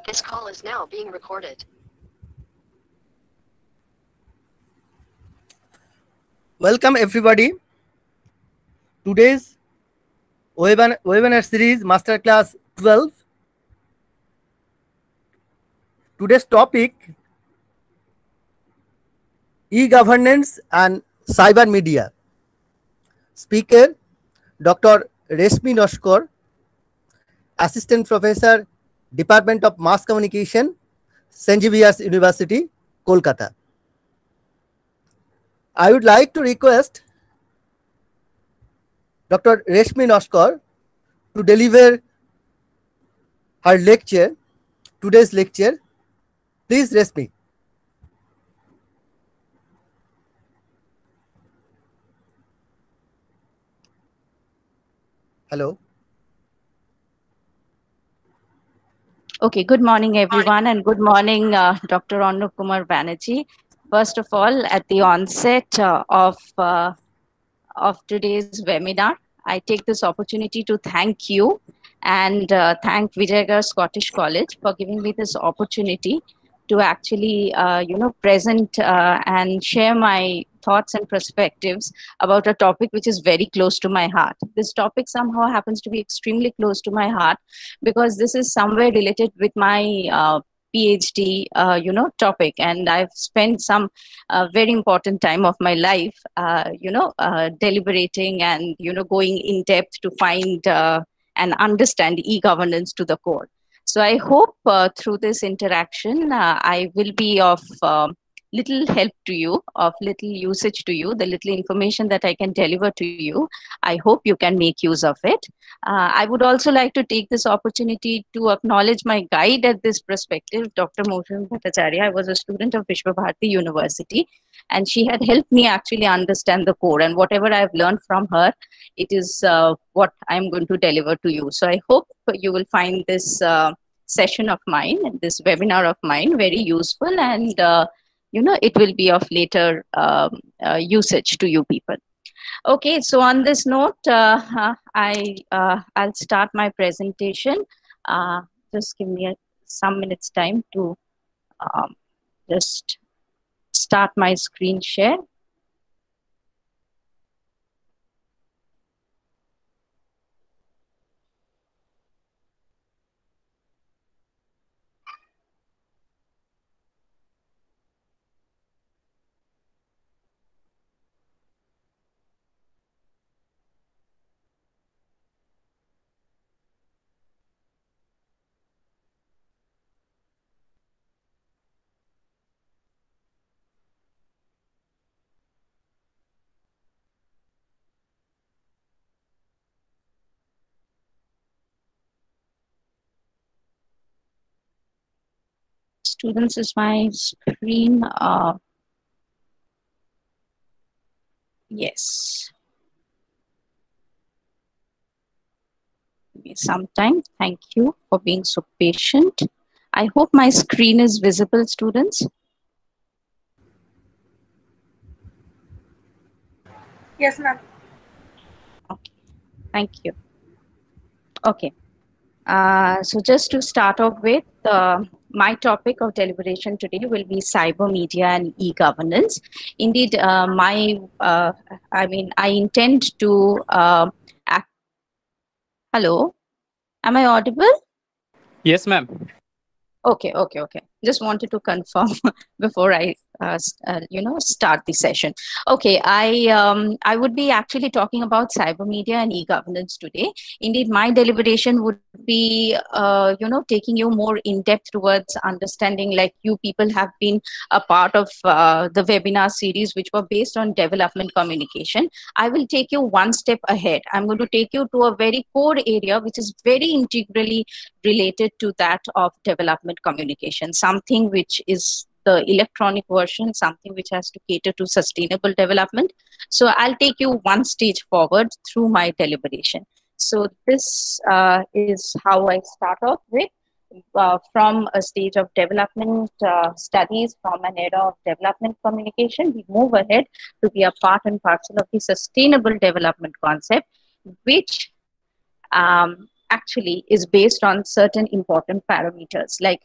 This call is now being recorded. Welcome everybody. Today's webinar series Masterclass 12. Today's topic e-governance and cyber media. Speaker Dr. Reshmi Noshkar, Assistant Professor, Department of Mass Communication, St. Xavier's University, Kolkata. I would like to request Dr. Reshmi Noshkar to deliver her lecture, today's lecture. Please, Reshmi. Hello. Okay, good morning, everyone, and good morning, Dr. Arnab Kumar Banerjee. First of all, at the onset of today's webinar, I take this opportunity to thank you and thank Vijayagar Scottish College for giving me this opportunity to actually, present and share my thoughts and perspectives about a topic which is very close to my heart. This topic somehow happens to be extremely close to my heart because this is somewhere related with my PhD, topic, and I've spent some very important time of my life, deliberating and going in depth to find and understand e-governance to the core. So I hope through this interaction, I will be of little help to you, of little usage to you, the little information that I can deliver to you. I hope you can make use of it. I would also like to take this opportunity to acknowledge my guide at this perspective, Dr. Mohan Bhattacharya. I was a student of Vishwa Bharati University, and she had helped me actually understand the core, and whatever I've learned from her, it is what I'm going to deliver to you. So I hope you will find this session of mine, this webinar of mine, very useful, and it will be of later usage to you people. Okay, so on this note, I'll start my presentation. Just give me some minutes time to just start my screen share. Students, is my screen? Yes. Give me some time. Thank you for being so patient. I hope my screen is visible, students. Yes, ma'am. Okay. Thank you. Okay. So just to start off with, my topic of deliberation today will be cyber media and e-governance. Indeed, I intend to Hello, am I audible? Yes, ma'am. Okay. Just wanted to confirm before I, start the session. Okay, I would be actually talking about cyber media and e-governance today. Indeed, my deliberation would be, taking you more in depth towards understanding, like you people have been a part of the webinar series, which were based on development communication. I will take you one step ahead. I'm going to take you to a very core area, which is very integrally related to that of development communication, something which is the electronic version, something which has to cater to sustainable development. So I'll take you one stage forward through my deliberation. So this is how I start off with. From a stage of development studies, from an era of development communication, we move ahead to be a part and parcel of the sustainable development concept, which actually is based on certain important parameters. Like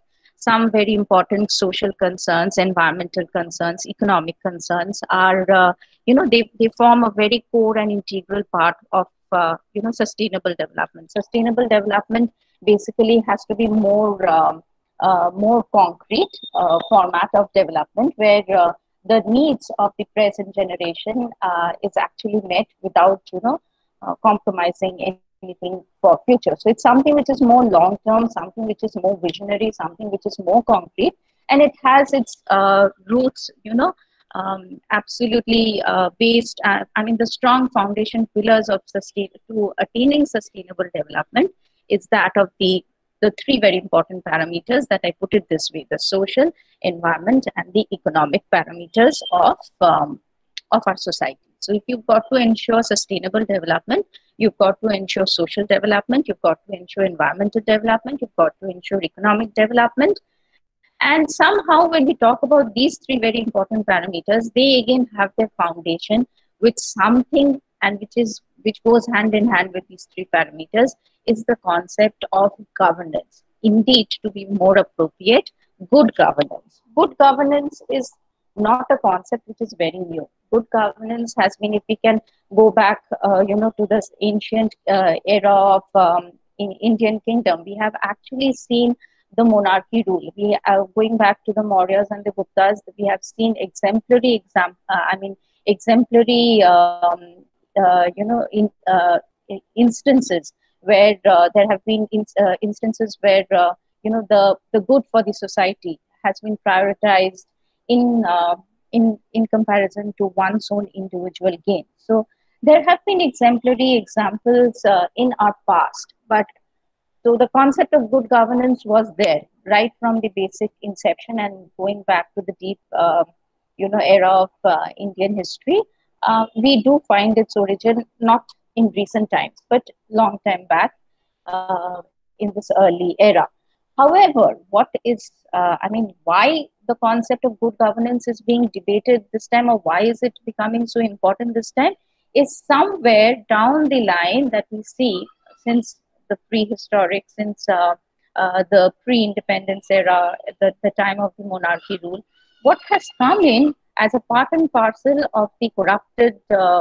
some very important social concerns, environmental concerns, economic concerns are, they form a very core and integral part of, sustainable development. Sustainable development basically has to be more concrete format of development where the needs of the present generation is actually met without, compromising anything for future. So it's something which is more long term, something which is more visionary, something which is more concrete, and it has its roots, absolutely based. The strong foundation pillars of to attaining sustainable development is that of the three very important parameters that I put it this way: the social, environment, and the economic parameters of our society. So if you've got to ensure sustainable development, you've got to ensure social development, you've got to ensure environmental development, you've got to ensure economic development. And somehow when we talk about these three very important parameters, they again have their foundation with something, and which goes hand in hand with these three parameters, is the concept of governance. Indeed, to be more appropriate, good governance. Good governance is not a concept which is very new. Good governance has been, if we can go back, to this ancient era of in Indian kingdom, we have actually seen the monarchy rule. We are going back to the Mauryas and the Guptas. We have seen exemplary instances where there have been instances where the good for the society has been prioritized in comparison to one's own individual gain. So there have been exemplary examples in our past, but so the concept of good governance was there right from the basic inception, and going back to the deep era of Indian history. We do find its origin not in recent times, but long time back in this early era. However, why the concept of good governance is being debated this time, or why is it becoming so important this time, is somewhere down the line that we see since the prehistoric, since the pre-independence era, the time of the monarchy rule, what has come in as a part and parcel of the corrupted,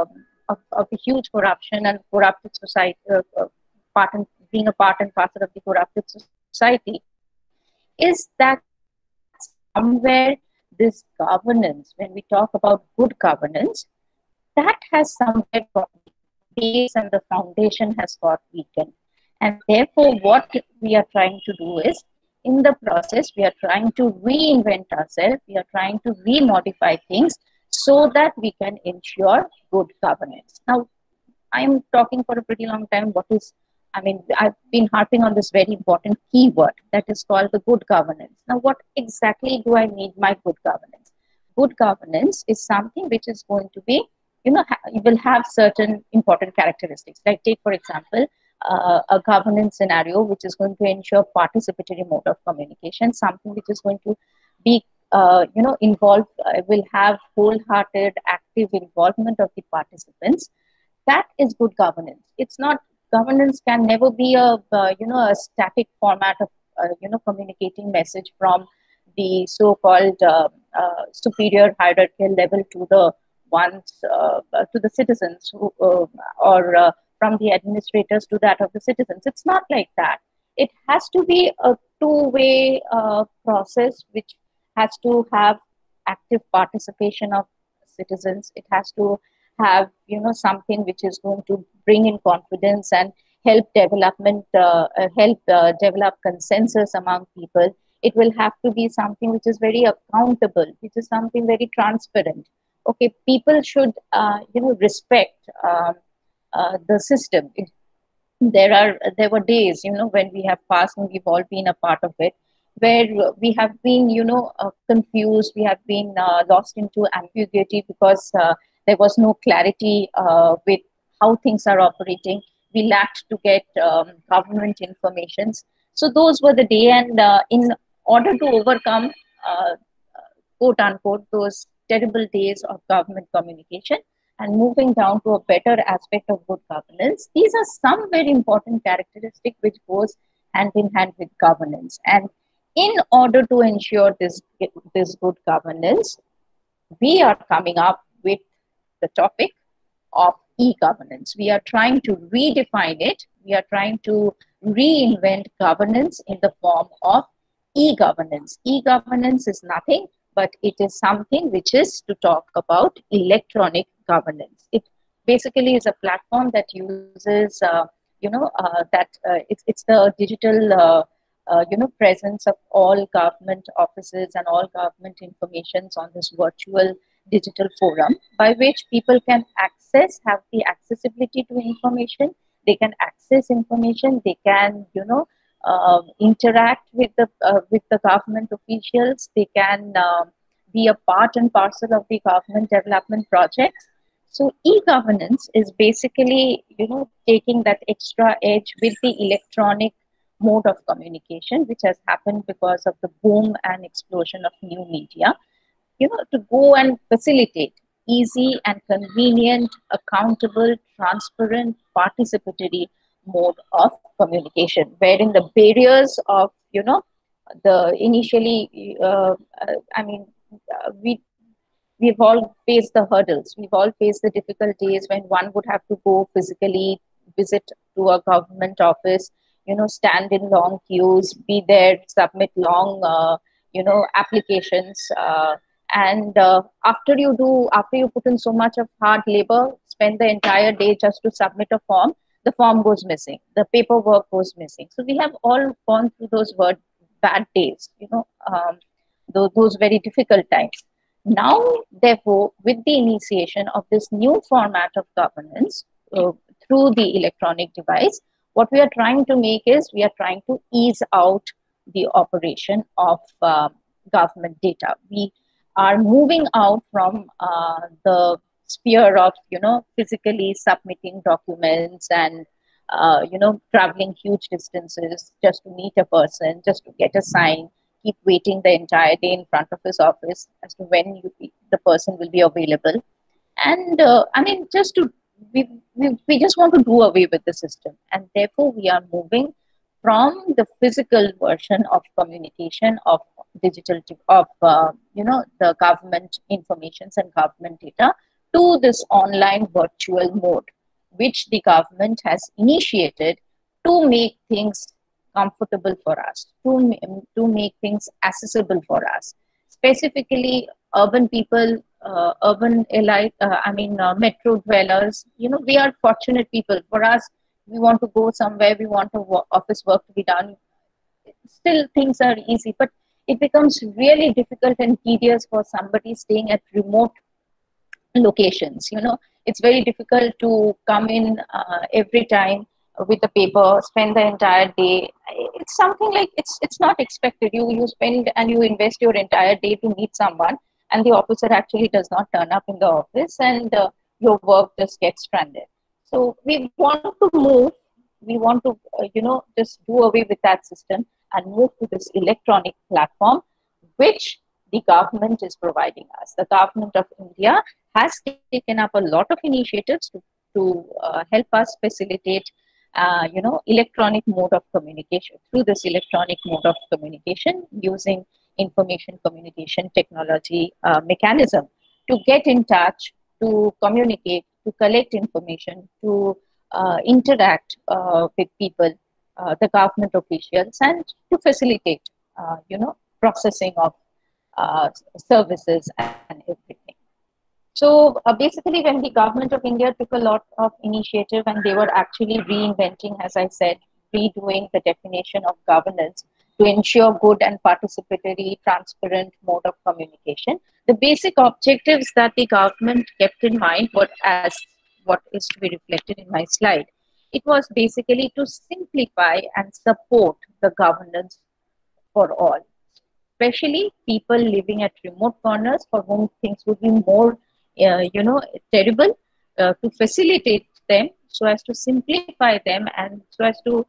of the huge corruption and corrupted society, being a part and parcel of the corrupted society, is that somewhere this governance, when we talk about good governance, that has somewhere got base and the foundation has got weakened. And therefore, what we are trying to do is, in the process, we are trying to reinvent ourselves, we are trying to remodify things so that we can ensure good governance. Now, I'm talking for a pretty long time. I've been harping on this very important keyword that is called the good governance. Now, what exactly do I mean by good governance? Good governance is something which is going to be, will have certain important characteristics. Like take, for example, a governance scenario which is going to ensure participatory mode of communication, something which is going to be, involved, will have wholehearted, active involvement of the participants. That is good governance. It's not, governance can never be a static format of, communicating message from the so-called superior hierarchical level to the ones, to the citizens who, or from the administrators to that of the citizens. It's not like that. It has to be a two-way process which has to have active participation of citizens. It has to have, something which is going to bring in confidence and help development, develop consensus among people. It will have to be something which is very accountable, which is something very transparent. Okay, people should, respect the system. There were days, when we have passed, and we've all been a part of it, where we have been, confused, we have been lost into ambiguity because there was no clarity with how things are operating. We lacked to get government informations. So those were the day, and in order to overcome, quote unquote, those terrible days of government communication and moving down to a better aspect of good governance, these are some very important characteristics which goes hand in hand with governance. And in order to ensure this good governance, we are coming up with the topic of e-governance. We are trying to redefine it. We are trying to reinvent governance in the form of e-governance. E-governance is nothing, but it is something which is to talk about electronic governance. It basically is a platform that uses, it's the digital, presence of all government offices and all government informations on this virtual digital forum by which people can have the accessibility to information. They can access information. They can, interact with the government officials. They can be a part and parcel of the government development projects. So e-governance is basically, taking that extra edge with the electronic mode of communication, which has happened because of the boom and explosion of new media, to go and facilitate easy and convenient, accountable, transparent, participatory mode of communication, wherein the barriers of, the initially, we've all faced the hurdles. We've all faced the difficulties when one would have to go physically, visit to a government office, stand in long queues, be there, submit long, applications. And after you put in so much of hard labor, spend the entire day just to submit a form, the form goes missing, the paperwork goes missing. So we have all gone through those bad days, those very difficult times. Now, therefore, with the initiation of this new format of governance through the electronic device, what we are trying to make is we are trying to ease out the operation of government data. We are moving out from the sphere of, physically submitting documents and, traveling huge distances just to meet a person, just to get a sign, keep waiting the entire day in front of his office as to when the person will be available. And we just want to do away with the system. And therefore, we are moving from the physical version of communication of digital, the government informations and government data to this online virtual mode, which the government has initiated to make things comfortable for us, to make things accessible for us. Specifically, urban people, metro dwellers, we are fortunate people. For us, we want to go somewhere, we want office work to be done. Still, things are easy, but it becomes really difficult and tedious for somebody staying at remote locations. It's very difficult to come in every time with the paper, spend the entire day. It's something like it's not expected. You spend and you invest your entire day to meet someone, and the officer actually does not turn up in the office, and your work just gets stranded. So we want to move. We want to just do away with that system and move to this electronic platform, which the government is providing us. The government of India has taken up a lot of initiatives to help us facilitate electronic mode of communication. Through this electronic mode of communication, using information communication technology mechanism to get in touch, to communicate, to collect information, to interact with people, the government officials, and to facilitate processing of services and everything. So basically, when the government of India took a lot of initiative and they were actually reinventing, as I said, redoing the definition of governance to ensure good and participatory, transparent mode of communication, the basic objectives that the government kept in mind were as what is to be reflected in my slide. It was basically to simplify and support the governance for all, especially people living at remote corners for whom things would be more terrible, to facilitate them so as to simplify them and so as to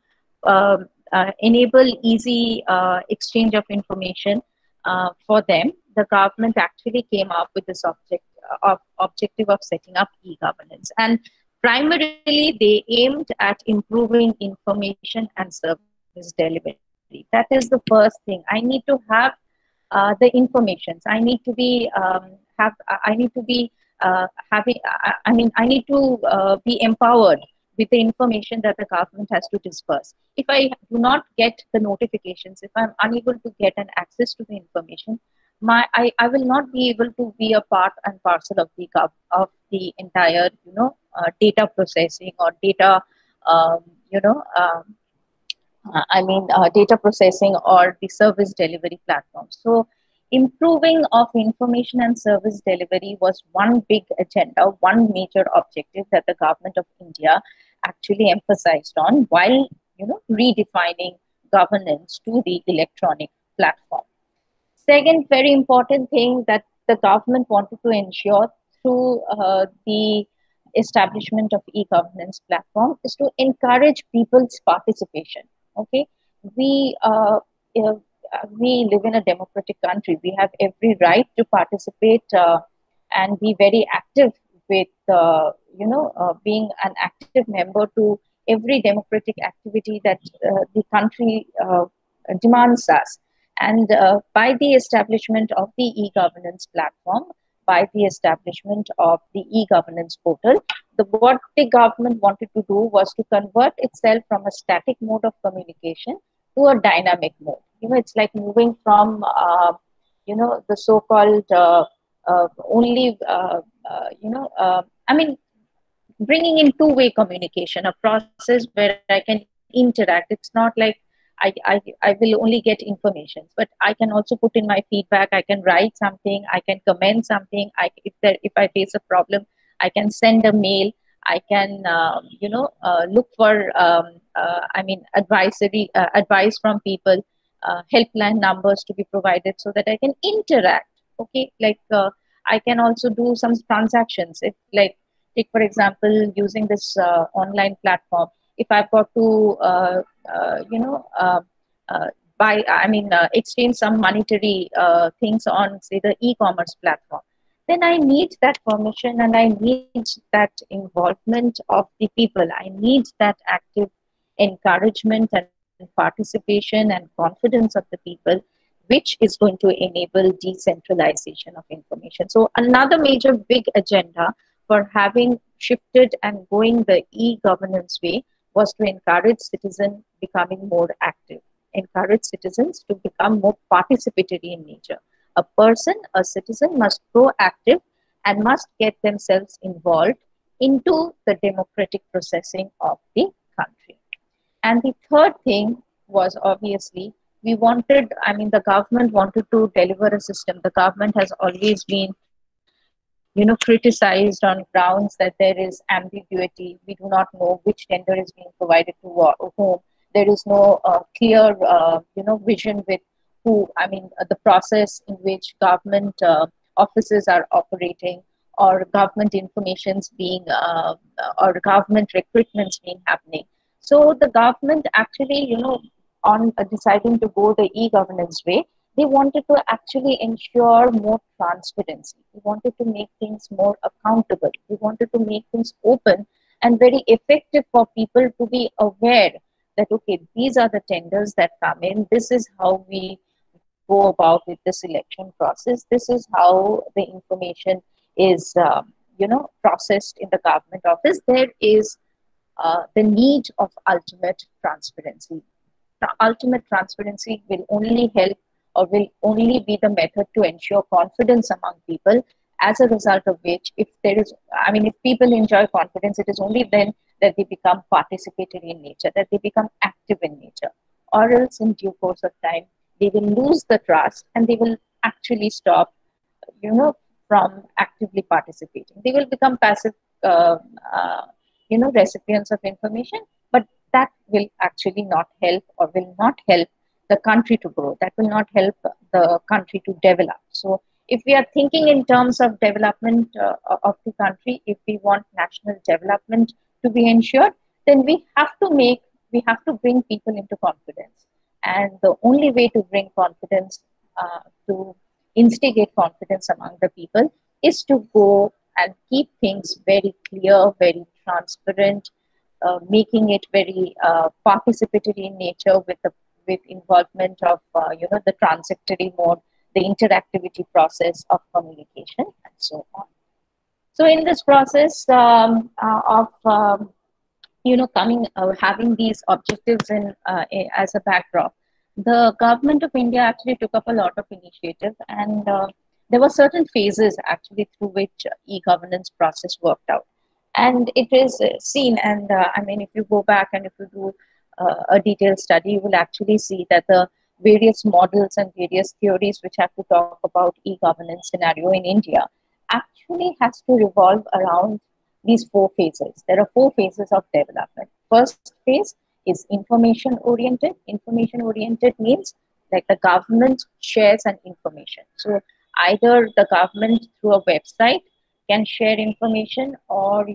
enable easy exchange of information for them. The government actually came up with this objective of setting up e-governance, and primarily they aimed at improving information and service delivery. delivery. That is the first thing. I need to have the information. I need to be I need to be having. I need to be empowered with the information that the government has to disperse. If I do not get the notifications, if I'm unable to get an access to the information, I will not be able to be a part and parcel of the entire data processing or data you know data processing or the service delivery platform. So improving of information and service delivery was one big agenda, one major objective that the government of India actually emphasized on while redefining governance to the electronic platform. Second very important thing that the government wanted to ensure through the establishment of e-governance platform is to encourage people's participation. Okay, we we live in a democratic country. We have every right to participate and be very active with being an active member to every democratic activity that the country demands us. And by the establishment of the e-governance platform, by the establishment of the e-governance portal, what the government wanted to do was to convert itself from a static mode of communication to a dynamic mode. It's like moving from, the so-called only, bringing in two-way communication, a process where I can interact. It's not like I will only get information, but I can also put in my feedback. I can write something. I can comment something. If I face a problem, I can send a mail. I can look for advice from people, helpline numbers to be provided so that I can interact. Okay, like I can also do some transactions. Take for example, using this online platform. If I've got to exchange some monetary things on, say, the e-commerce platform, then I need that permission and I need that involvement of the people. I need that active encouragement and participation and confidence of the people, which is going to enable decentralization of information. So another major big agenda for having shifted and going the e-governance way was to encourage citizens becoming more active, encourage citizens to become more participatory in nature. A citizen must proactive and must get themselves involved into the democratic processing of the country. And the third thing was obviously the government wanted to deliver a system. The government has always been criticized on grounds that there is ambiguity. We do not know which tender is being provided to whom. There is no clear, vision with who. The process in which government offices are operating, or government informations being, or government recruitments being happening. So the government actually, on deciding to go the e-governance way, they wanted to actually ensure more transparency. They wanted to make things more accountable. They wanted to make things open and very effective for people to be aware that, okay, these are the tenders that come in. This is how we go about with the selection process. This is how the information is, processed in the government office. There is the need of ultimate transparency. The ultimate transparency will only help, or will only be the method to ensure confidence among people, as a result of which, if people enjoy confidence, it is only then that they become participatory in nature, that they become active in nature. Or else, in due course of time, they will lose the trust and they will actually stop, from actively participating. They will become passive, recipients of information, but that will actually not help, or will not help the country to grow. That will not help the country to develop. So if we are thinking in terms of development of the country, if we want national development to be ensured, then we have to bring people into confidence. And the only way to bring confidence, to instigate confidence among the people, is to go and keep things very clear, very transparent, making it very participatory in nature, with with involvement of, the transitory mode, the interactivity process of communication, and so on. So in this process of having these objectives as a backdrop, the government of India actually took up a lot of initiative, and there were certain phases actually through which e-governance process worked out. And it is seen, and if you go back and if you do a detailed study, you will actually see that the various models and various theories which have to talk about e-governance scenario in India actually has to revolve around these four phases. There are four phases of development. First phase is information oriented. Information oriented means like the government shares an information. So either the government through a website can share information, or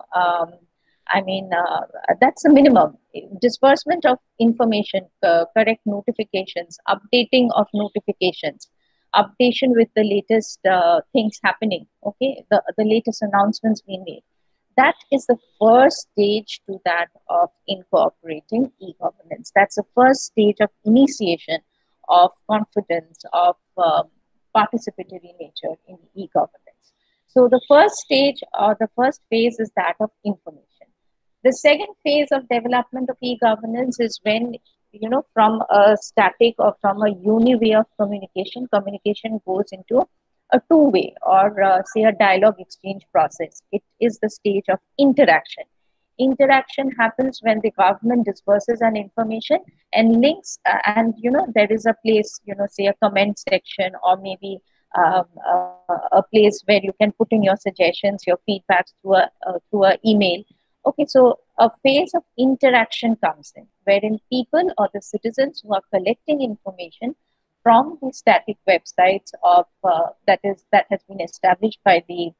that's the minimum. Disbursement of information, correct notifications, updating of notifications, updation with the latest things happening, okay, the latest announcements being made. That is the first stage to that of incorporating e-governance. That's the first stage of initiation of confidence, of participatory nature in e-governance. So the first stage or the first phase is that of information. The second phase of development of e-governance is when, from a static or from a uni-way of communication goes into a two-way or say a dialogue exchange process. It is the stage of interaction. Interaction happens when the government disperses an information and links, and there is a place, say a comment section, or maybe a place where you can put in your suggestions, your feedbacks through a email. Okay, so a phase of interaction comes in, wherein people or the citizens who are collecting information from the static websites of that has been established by the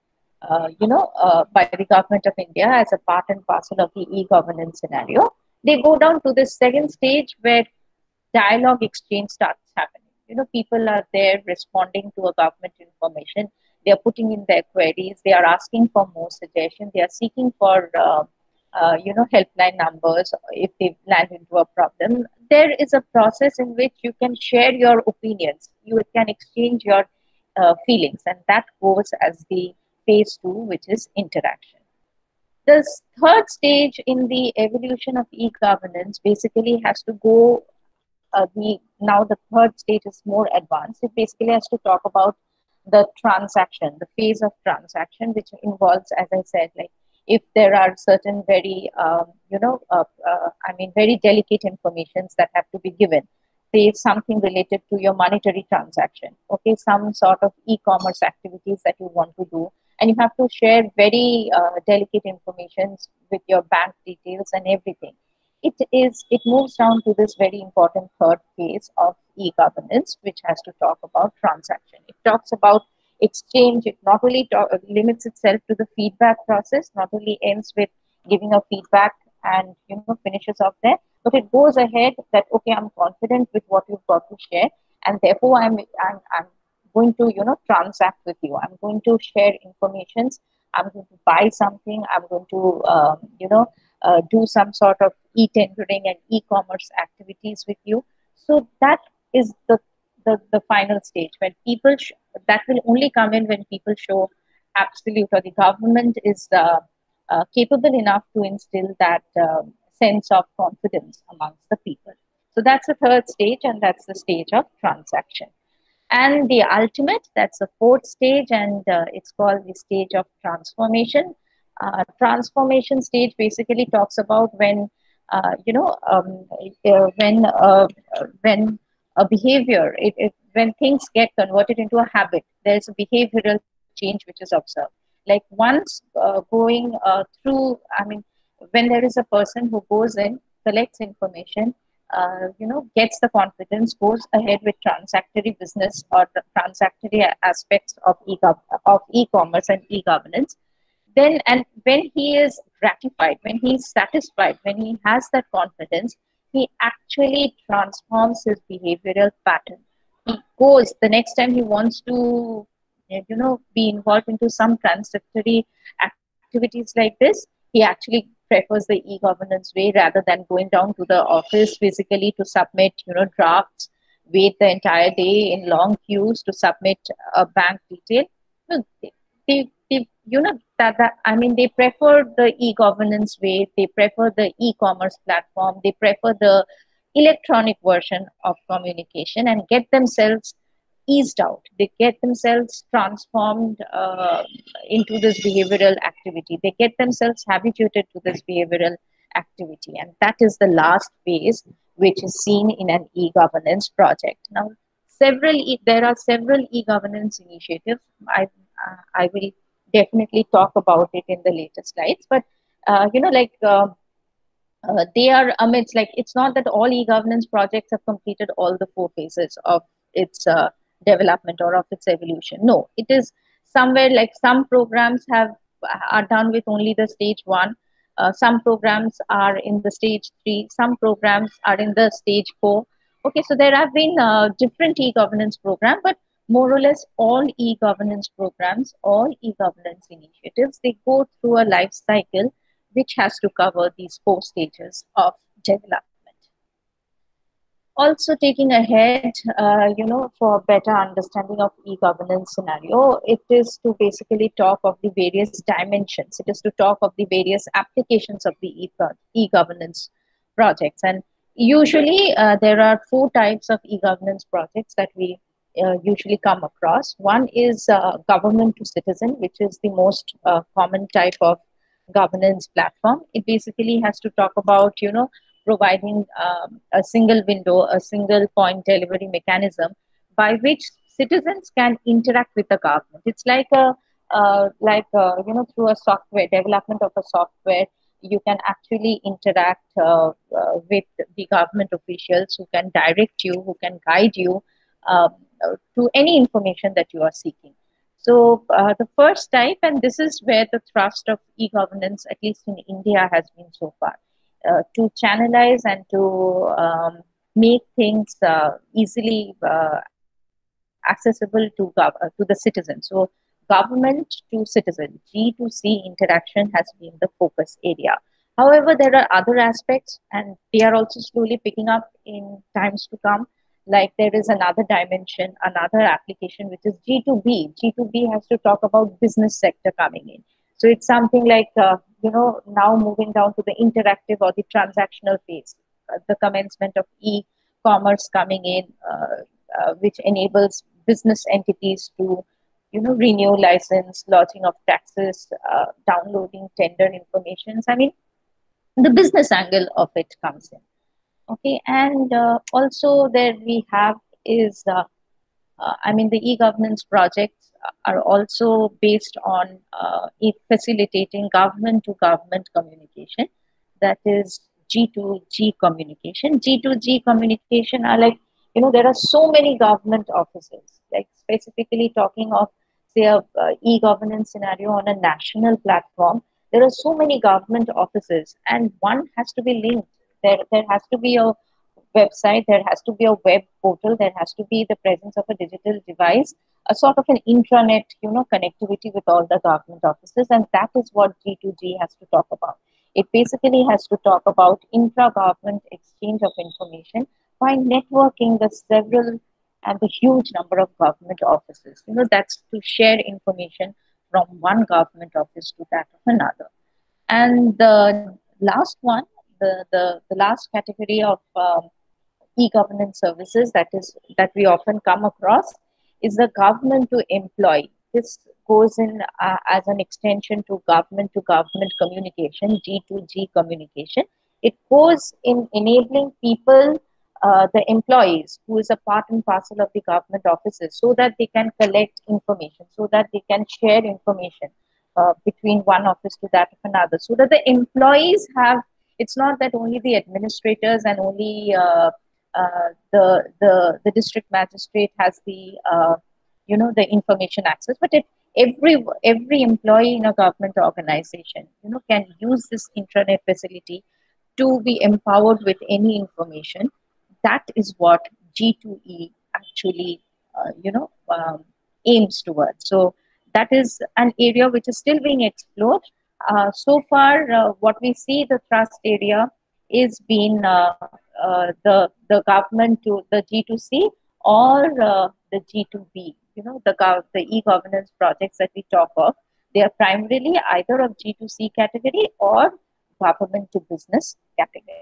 by the government of India as a part and parcel of the e-governance scenario, they go down to the second stage where dialogue exchange starts happening. People are there responding to a government information. They are putting in their queries. They are asking for more suggestions. They are seeking for helpline numbers if they land into a problem. There is a process in which you can share your opinions. You can exchange your feelings, and that goes as the phase 2, which is interaction. The third stage in the evolution of e-governance basically has to go. Now the third stage is more advanced. It basically has to talk about the transaction, the phase of transaction, which involves, as I said, like if there are certain very, very delicate informations that have to be given, say something related to your monetary transaction, okay, some sort of e-commerce activities that you want to do, and you have to share very delicate information with your bank details and everything. It moves down to this very important third phase of e-governance, which has to talk about transaction. It talks about exchange. It not only limits itself to the feedback process, not only ends with giving a feedback and finishes off there, but it goes ahead that, okay, I'm confident with what you've got to share, and therefore I'm going to transact with you. I'm going to share information. I'm going to buy something. I'm going to do some sort of e-tendering and e-commerce activities with you. So that is the final stage when people that will only come in when people show absolute, or the government is capable enough to instill that sense of confidence amongst the people. So that's the third stage, and that's the stage of transaction. And the ultimate, that's the fourth stage, and it's called the stage of transformation. Transformation stage basically talks about when when a behavior, when things get converted into a habit, there's a behavioral change which is observed. Like once going through, when there is a person who goes in, collects information, gets the confidence, goes ahead with transactory business or the transactory aspects of e-commerce and e-governance, then, and when he is gratified, when he is satisfied, when he has that confidence, he actually transforms his behavioral pattern. He goes, the next time he wants to, be involved into some transactory activities like this, he actually prefers the e-governance way rather than going down to the office physically to submit, drafts, wait the entire day in long queues to submit a bank detail. No, they prefer the e-governance way. They prefer the e-commerce platform. They prefer the electronic version of communication and get themselves eased out. They get themselves transformed into this behavioral activity. They get themselves habituated to this behavioral activity. And that is the last phase, which is seen in an e-governance project. Now, there are several e-governance initiatives. I will definitely talk about it in the later slides, but they are amidst, like, it's not that all e-governance projects have completed all the 4 phases of its development or of its evolution. No, it is somewhere like some programs are done with only the stage 1. Some programs are in the stage 3. Some programs are in the stage 4. Okay, so there have been different e-governance programs, but more or less all e-governance programs, all e-governance initiatives, they go through a life cycle which has to cover these 4 stages of development. Also, taking ahead, for better understanding of e-governance scenario, it is to basically talk of the various dimensions. It is to talk of the various applications of the e-governance projects. And usually, there are 4 types of e-governance projects that we usually come across. One is government to citizen, which is the most common type of governance platform. It basically has to talk about, providing a single window, a single point delivery mechanism by which citizens can interact with the government. It's like through a software, development of a software, you can actually interact with the government officials who can direct you, who can guide you to any information that you are seeking. So the first type, and this is where the thrust of e-governance, at least in India, has been so far, to channelize and to make things easily accessible to the citizen. So government to citizen, G2C interaction has been the focus area. However, there are other aspects, and they are also slowly picking up in times to come. Like there is another dimension, another application, which is G2B. G2B has to talk about business sector coming in. So it's something like, now moving down to the interactive or the transactional phase, the commencement of e-commerce coming in, which enables business entities to, renew license, lodging of taxes, downloading tender information. I mean, the business angle of it comes in. Okay, and also there we have is, the e-governance projects are also based on facilitating government-to-government communication. That is G2G communication. G2G communication are like, there are so many government offices, like specifically talking of, say, a e-governance scenario on a national platform. There are so many government offices, and one has to be linked. There has to be a website, there has to be a web portal, there has to be the presence of a digital device, a sort of an intranet, connectivity with all the government offices, and that is what G2G has to talk about. It basically has to talk about intra-government exchange of information by networking the several and the huge number of government offices. That's to share information from one government office to that of another. And the last one, the last category of e-governance services that we often come across is the government to employee. This goes in as an extension to government communication, G2G communication. It goes in enabling people, the employees, who is a part and parcel of the government offices, so that they can collect information, so that they can share information between one office to that of another, so that the employees have, it's not that only the administrators and only the district magistrate has the the information access, but every employee in a government organization can use this intranet facility to be empowered with any information. That is what G2E actually aims towards. So that is an area which is still being explored. So far, what we see the thrust area is been the government to the G2C or the G2B. You know, the e-governance projects that we talk of, they are primarily either of G2C category or government to business category.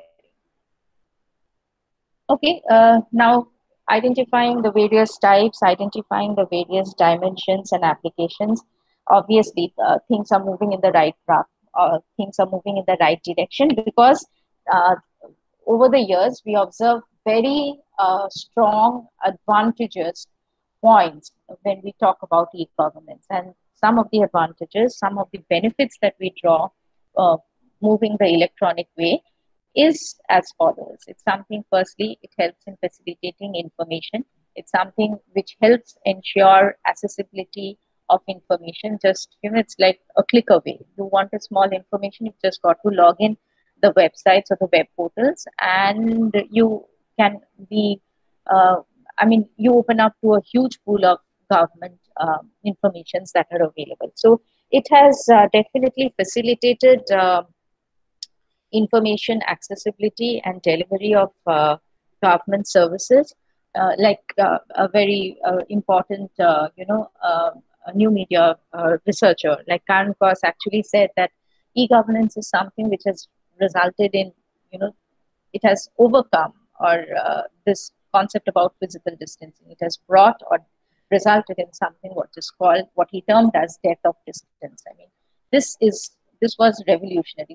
Okay, now identifying the various types, identifying the various dimensions and applications. Obviously, things are moving in the right path, things are moving in the right direction because uh, over the years we observe very strong advantages points when we talk about e-governance, and some of the advantages, some of the benefits that we draw uh, moving the electronic way is as follows. It's something, firstly, it helps in facilitating information. It's something which helps ensure accessibility of information. Just, you know, it's like a click away. You want a small information, you've just got to log in the websites or the web portals, and you can be, I mean, you open up to a huge pool of government informations that are available. So it has definitely facilitated information accessibility and delivery of government services. A very important, a new media researcher like Karen Koss actually said that e-governance is something which has resulted in, you know, it has overcome or this concept about physical distancing. It has brought or resulted in something what is called, what he termed as death of distance. I mean, this was revolutionary.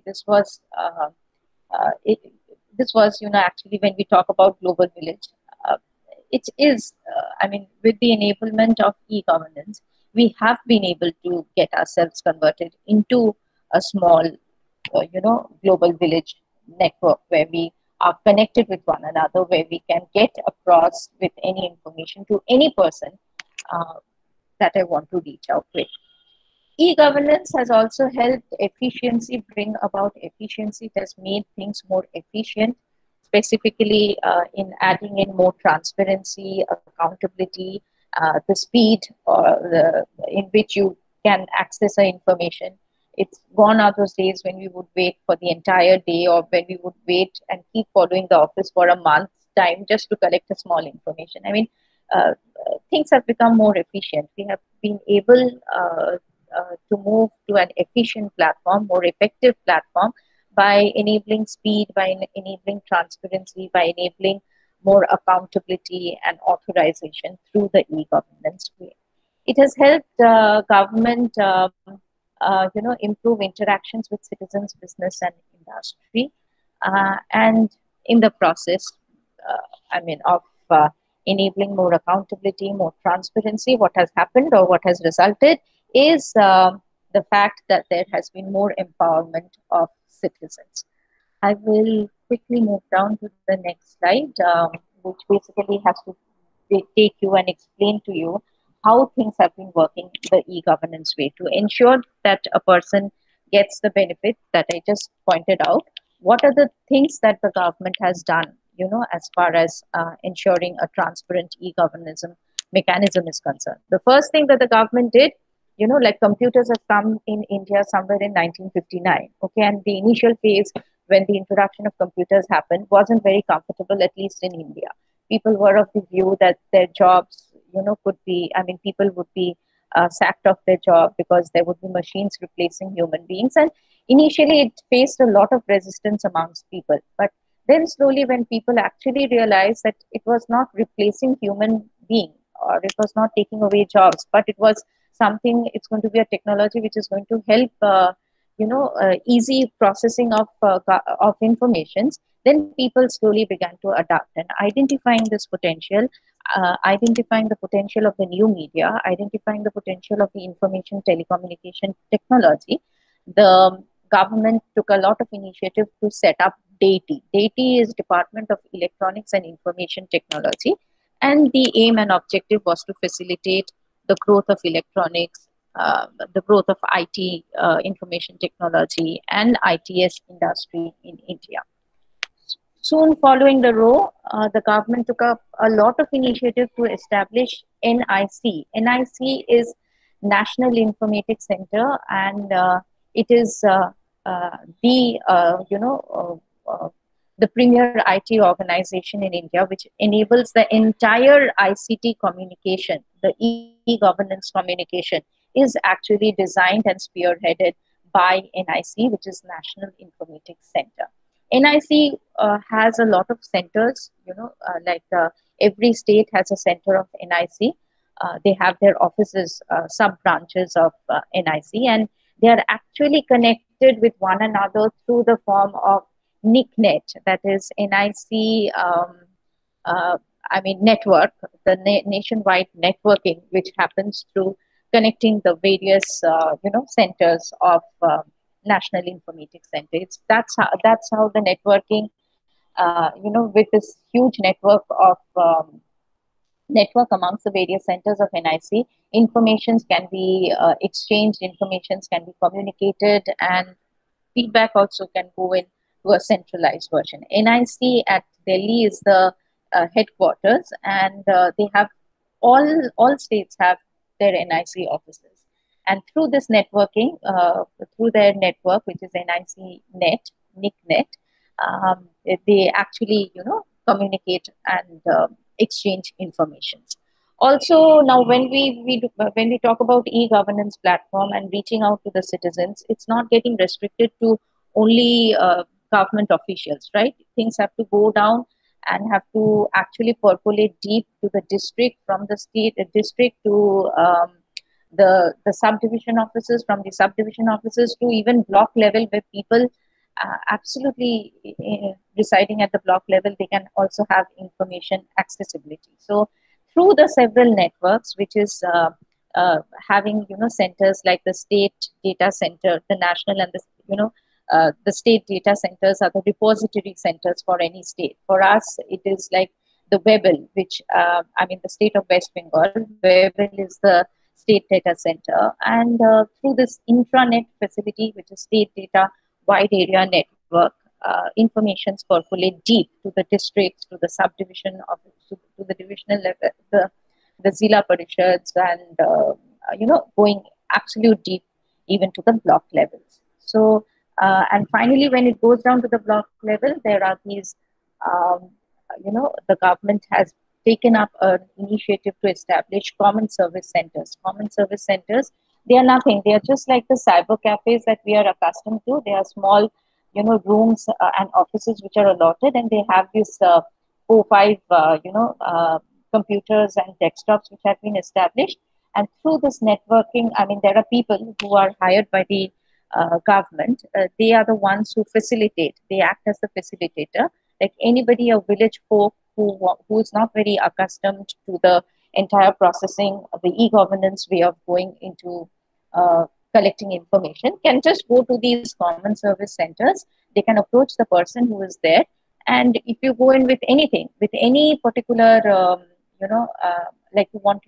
It, this was, you know, actually when we talk about global village, it is, I mean, with the enablement of e-governance, we have been able to get ourselves converted into a small, global village network where we are connected with one another, where we can get across with any information to any person that I want to reach out with. E-governance has also helped efficiency, bring about efficiency. It has made things more efficient, specifically in adding in more transparency, accountability, the speed in which you can access the information. It's gone are those days when we would wait for the entire day, or when we would wait and keep following the office for a month's time just to collect a small information. I mean, things have become more efficient. We have been able to move to an efficient platform, more effective platform, by enabling speed, by enabling transparency, by enabling more accountability and authorization through the e-governance way. It has helped government, improve interactions with citizens, business, and industry, and in the process, of enabling more accountability, more transparency. What has happened or what has resulted is the fact that there has been more empowerment of citizens. I will quickly move down to the next slide, which basically has to take you and explain to you how things have been working the e-governance way to ensure that a person gets the benefit that I just pointed out. What are the things that the government has done, you know, as far as ensuring a transparent e-governance mechanism is concerned? The first thing that the government did, you know, like computers have come in India somewhere in 1959. Okay, and the initial phase when the introduction of computers happened wasn't very comfortable, at least in India. People were of the view that their jobs, you know, could be, I mean, people would be sacked off their job because there would be machines replacing human beings. And initially it faced a lot of resistance amongst people. But then slowly when people actually realized that it was not replacing human being, or it was not taking away jobs, but it was something, it's going to be a technology which is going to help easy processing of informations, then people slowly began to adapt. And identifying this potential, identifying the potential of the new media, identifying the potential of the information telecommunication technology, the government took a lot of initiative to set up DAITY. DAITY is Department of Electronics and Information Technology, and the aim and objective was to facilitate the growth of electronics, the growth of IT, information technology, and ITS industry in India. Soon following the row, the government took up a lot of initiative to establish NIC. NIC is National Informatics Center, and It is the the premier IT organization in India, which enables the entire ICT communication, the e-governance communication, is actually designed and spearheaded by NIC, which is National Informatics Center. NIC has a lot of centers, every state has a center of NIC. They have their offices, sub-branches of NIC, and they are actually connected with one another through the form of NICNet, that is NIC, network, the nationwide networking, which happens through connecting the various, centers of National Informatics Center. That's how the networking, with this huge network of network amongst the various centers of NIC, informations can be exchanged, informations can be communicated, and feedback also can go in to a centralized version. NIC at Delhi is the headquarters, and they have all states have their NIC offices. And through this networking, through their network, which is NIC Net, NICNet, they actually, communicate and exchange information. Also, now when we talk about e-governance platform and reaching out to the citizens, it's not getting restricted to only government officials, right? Things have to go down and have to actually percolate deep to the district, from the state district to the subdivision offices, from the subdivision offices to even block level, where people absolutely residing at the block level, they can also have information accessibility. So through the several networks, which is having centers like the state data center, the national and the state data centers are the repository centers for any state. For us, it is like the WEBL, which the state of West Bengal. WEBL is the state data center, and through this intranet facility, which is state data wide area network, informations percolate deep to the districts, to the subdivision of, to the divisional level, the Zilla Parishads, and going absolute deep even to the block levels. So and finally, when it goes down to the block level, there are these the government has taken up an initiative to establish common service centers. Common service centers, they are nothing. They are just like the cyber cafes that we are accustomed to. They are small, rooms and offices which are allotted, and they have this 4-5, computers and desktops which have been established. And through this networking, there are people who are hired by the government. They are the ones who facilitate. They act as the facilitator. Like anybody, a village folk who is not very accustomed to the entire processing of the e-governance way of going into collecting information, can just go to these common service centers. They can approach the person who is there, and if you go in with anything, with any particular, like you want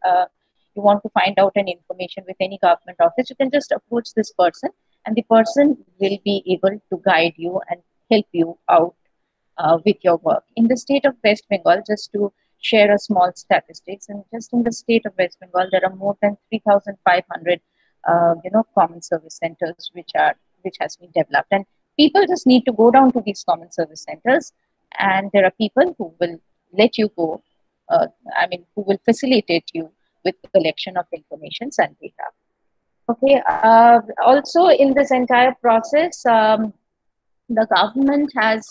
to find out an information with any government office, you can just approach this person, and the person will be able to guide you and help you out with your work. In the state of West Bengal, just to share a small statistics, and just in the state of West Bengal, there are more than 3,500 common service centers which has been developed, and people just need to go down to these common service centers, and there are people who will let you go, who will facilitate you with the collection of information and data. Okay. Also, in this entire process, the government has,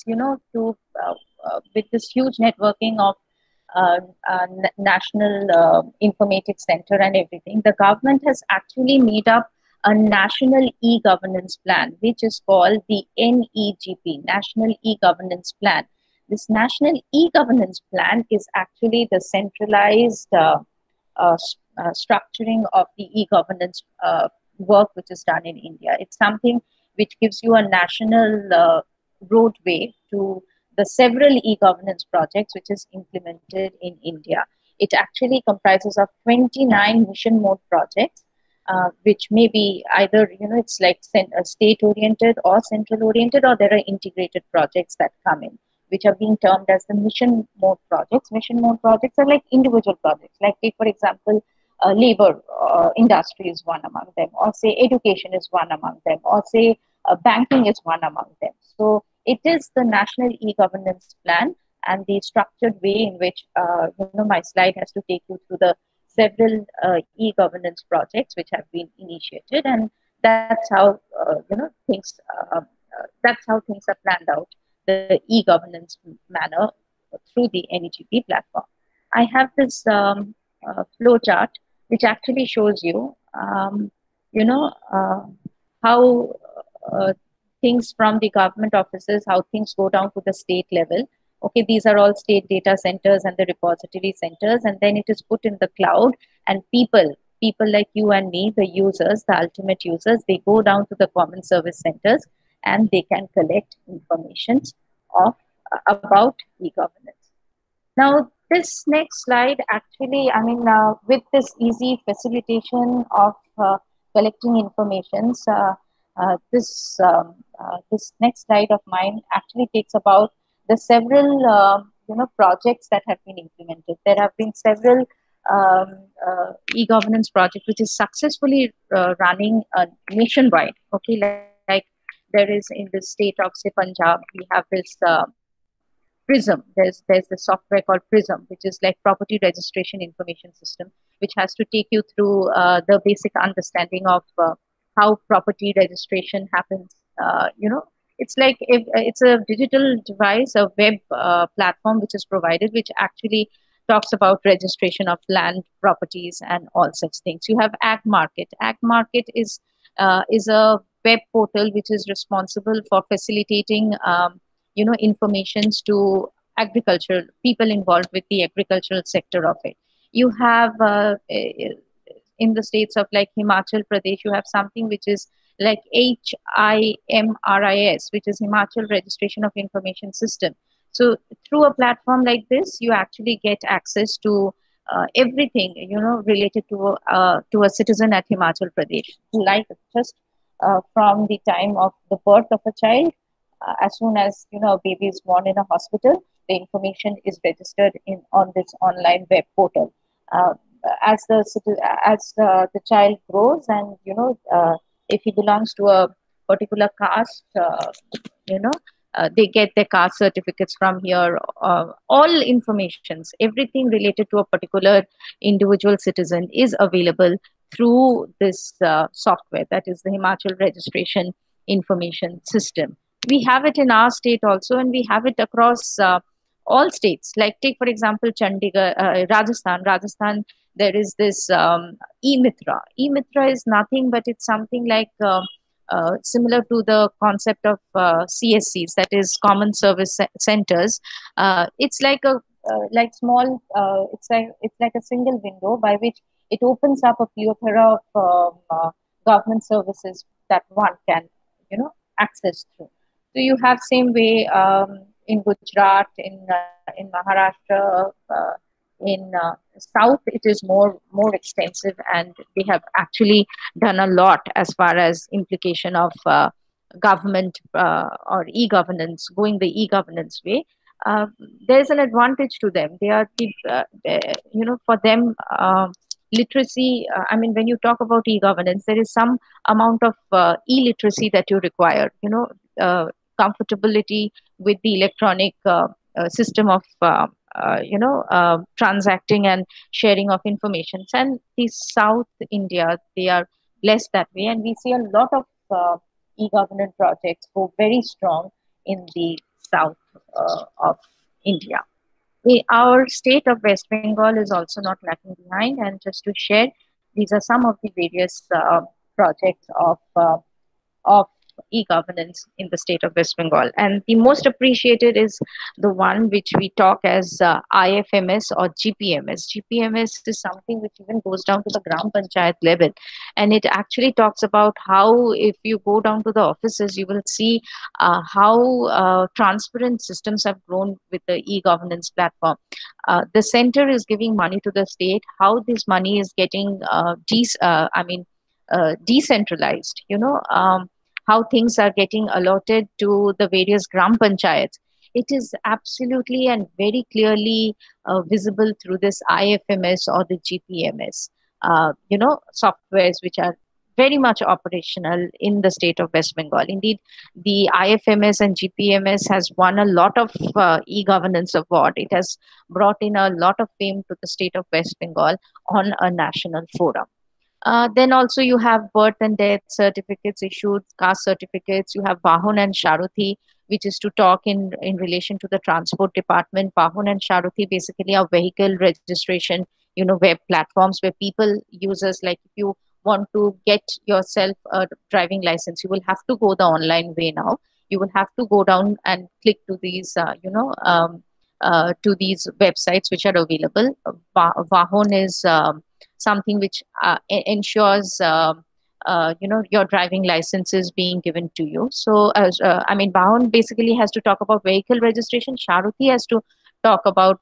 with this huge networking of National Informatics Center and everything, the government has actually made up a national e-governance plan, which is called the NEGP, National E-Governance Plan. This National E-Governance Plan is actually the centralized structuring of the e-governance work which is done in India. It's something which gives you a national roadway to the several e-governance projects which is implemented in India. It actually comprises of 29 mission mode projects, which may be either, it's like state-oriented or central-oriented, or there are integrated projects that come in, which are being termed as the mission mode projects. Mission mode projects are like individual projects. Like take, for example, labor industry is one among them, or say education is one among them, or say banking is one among them. So it is the National E-Governance Plan and the structured way in which my slide has to take you through the several e-governance projects which have been initiated, and that's how things that's how things are planned out, the e-governance manner through the NEGP platform. I have this flow chart which actually shows you, how things from the government offices, how things go down to the state level. Okay, these are all state data centers and the repository centers, and then it is put in the cloud, and people like you and me, the users, the ultimate users, they go down to the common service centers and they can collect information of about e-governance. Now, this next slide actually, with this easy facilitation of collecting information, this next slide of mine actually takes about the several projects that have been implemented. There have been several e-governance projects which is successfully running nationwide. Okay, like there is in the state of say Punjab, we have this Prism. There's the software called Prism, which is like property registration information system, which has to take you through the basic understanding of how property registration happens. It's like if it's a digital device, a web platform which is provided, which actually talks about registration of land, properties, and all such things. You have Ag Market. Ag Market is a web portal which is responsible for facilitating informations to agricultural people involved with the agricultural sector of it. You have in the states of like Himachal Pradesh, you have something which is like HIMRIS, which is Himachal Registration of Information System. So through a platform like this, you actually get access to everything related to a citizen at Himachal Pradesh, like just from the time of the birth of a child. As soon as a baby is born in a hospital, the information is registered on this online web portal. As the child grows, and if he belongs to a particular caste, they get their caste certificates from here. All informations, everything related to a particular individual citizen is available through this software, that is the Himachal Registration Information System. We have it in our state also, and we have it across all states. Like take for example Chandigarh, Rajasthan. There is this e-Mitra. E-Mitra is nothing but it's something like similar to the concept of CSCs, that is Common Service Centers. It's like a small. It's like a single window by which it opens up a plethora of government services that one can access through. So you have same way in Gujarat, in Maharashtra, in South, it is more extensive, and they have actually done a lot as far as implication of government or e-governance, going the e-governance way. There's an advantage to them. They are, for them, literacy. When you talk about e-governance, there is some amount of e-literacy that you require. Comfortability with the electronic system of transacting and sharing of information. And the South India, they are blessed that way, and we see a lot of e-governance projects go very strong in the south of India. Our state of West Bengal is also not lacking behind, and just to share, these are some of the various projects of e-governance in the state of West Bengal. And the most appreciated is the one which we talk as IFMS or GPMS. GPMS is something which even goes down to the Gram Panchayat level. And it actually talks about how, if you go down to the offices, you will see how transparent systems have grown with the e-governance platform. The center is giving money to the state. How this money is getting decentralized, how things are getting allotted to the various Gram Panchayats. It is absolutely and very clearly visible through this IFMS or the GPMS. softwares which are very much operational in the state of West Bengal. Indeed, the IFMS and GPMS has won a lot of e-governance award. It has brought in a lot of fame to the state of West Bengal on a national forum. Then also you have birth and death certificates issued, caste certificates. You have Bahun and Sharuthi, which is to talk in relation to the transport department. Bahun and Sharuthi basically are vehicle registration, web platforms where people, users, like if you want to get yourself a driving license, you will have to go the online way now. You will have to go down and click to these, to these websites which are available. Vahon is something which ensures your driving license is being given to you. So Bahun basically has to talk about vehicle registration. Sharuthi has to talk about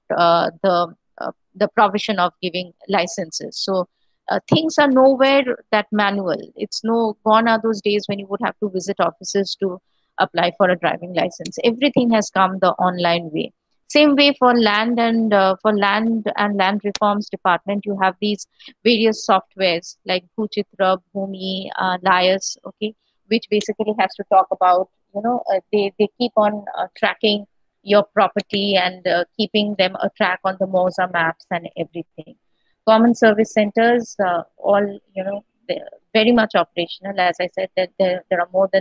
the provision of giving licenses. So things are nowhere that manual. It's gone are those days when you would have to visit offices to apply for a driving license. Everything has come the online way. Same way for land and land reforms department, you have these various softwares like Bhuchitra, Bhumi, Lias, okay, which basically has to talk about, they keep on tracking your property and keeping them a track on the MOSA maps and everything. Common service centers, all, they're very much operational. As I said, that there are more than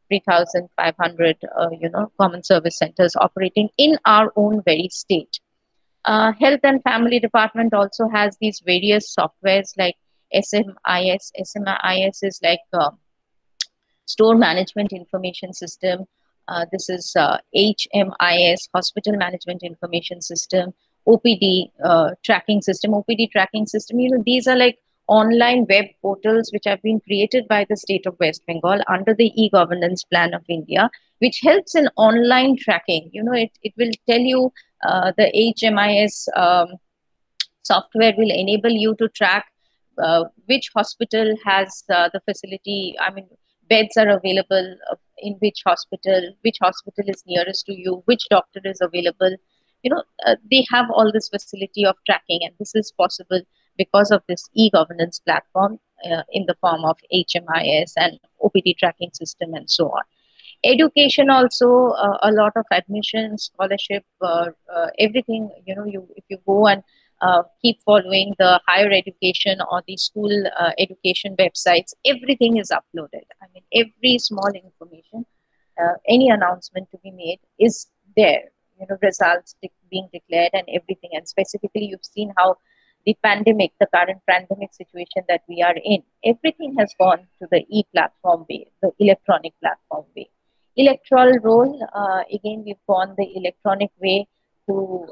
3,500, common service centers operating in our own very state. Health and Family Department also has these various softwares like SMIS. SMIS is like Store Management Information System. This is HMIS, Hospital Management Information System. OPD tracking system. OPD tracking system. These are like online web portals which have been created by the state of West Bengal under the e-governance plan of India, which helps in online tracking. It will tell you, the HMIS software will enable you to track which hospital has the facility. Beds are available in which hospital is nearest to you, which doctor is available. They have all this facility of tracking, and this is possible because of this e-governance platform in the form of HMIS and OPD tracking system and so on. Education also, a lot of admission, scholarship, everything, if you go and keep following the higher education or the school education websites, everything is uploaded. Every small information, any announcement to be made is there, results being declared and everything. And specifically, you've seen how the current pandemic situation that we are in, everything has gone to the e-platform way, the electronic platform way. Electoral roll, again, we've gone the electronic way to,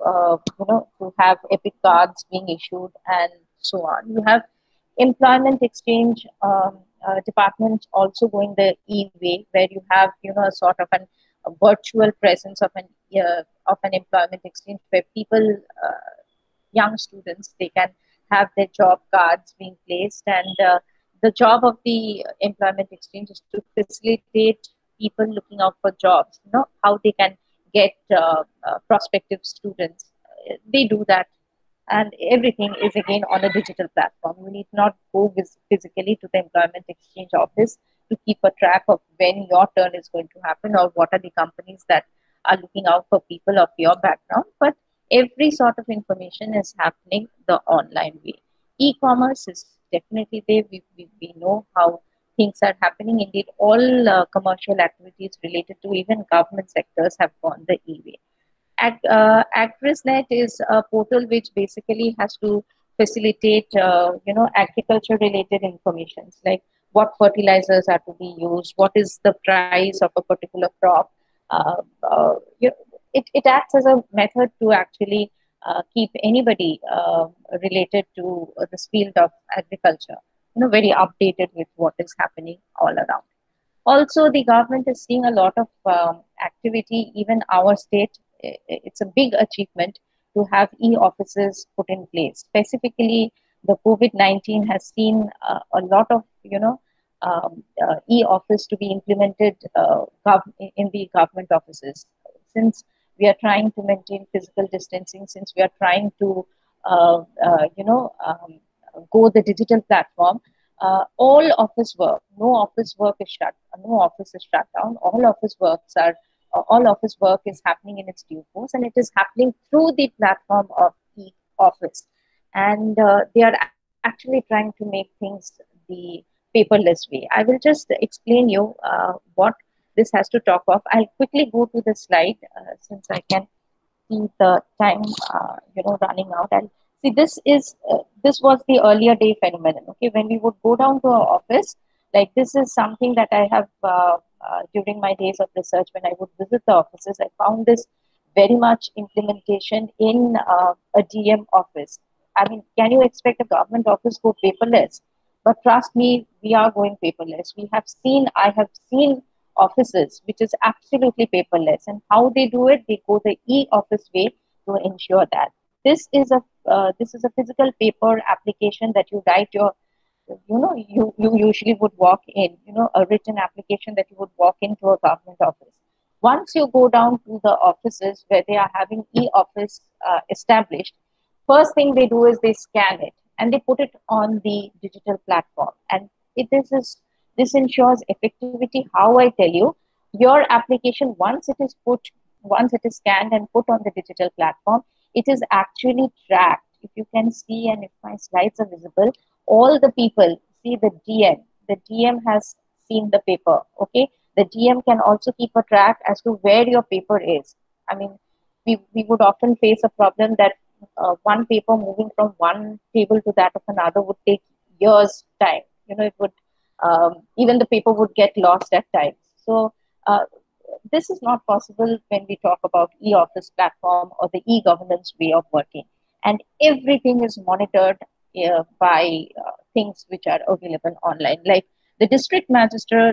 to have epic cards being issued and so on. You have employment exchange department also going the e-way, where you have, a sort of a virtual presence of an employment exchange where people, young students, they can have their job cards being placed, and the job of the employment exchange is to facilitate people looking out for jobs, how they can get prospective students. They do that, and everything is again on a digital platform. You need not go physically to the employment exchange office to keep a track of when your turn is going to happen or what are the companies that are looking out for people of your background, but every sort of information is happening the online way. E-commerce is definitely there. We know how things are happening. Indeed, all commercial activities related to even government sectors have gone the e-way. AgrisNet is a portal which basically has to facilitate, agriculture related information, like what fertilizers are to be used, what is the price of a particular crop. It acts as a method to actually keep anybody related to this field of agriculture, very updated with what is happening all around. Also, the government is seeing a lot of activity. Even our state, it's a big achievement to have e-offices put in place. Specifically, the COVID-19 has seen a lot of, e-office to be implemented in the government offices. Since we are trying to maintain physical distancing, since we are trying to, go the digital platform, all office work, no office work is shut, no office is shut down. All office work is happening in its due course, and it is happening through the platform of e-office. And they are actually trying to make things the paperless way. I will just explain you what this has to talk of. I'll quickly go to the slide since I can see the time, running out. And see, this was the earlier day phenomenon. Okay, when we would go down to our office, like this is something that I have during my days of research. When I would visit the offices, I found this very much implementation in a DM office. I mean, can you expect a government office go paperless? But trust me, we are going paperless. I have seen offices which is absolutely paperless, and how they do it, they go the e-office way to ensure that. This is a physical paper application that you write your, you usually would walk in, a written application that you would walk into a government office. Once you go down to the offices where they are having e-office established, first thing they do is they scan it and they put it on the digital platform. And this ensures effectivity. How I tell you, your application, once it is scanned and put on the digital platform, it is actually tracked. If you can see, and if my slides are visible, all the people see the DM. The DM has seen the paper. Okay, the DM can also keep a track as to where your paper is. I mean, we would often face a problem that one paper moving from one table to that of another would take years' time. It would even the paper would get lost at times. So this is not possible when we talk about e-office platform or the e-governance way of working. And everything is monitored by things which are available online. Like the district magistrate,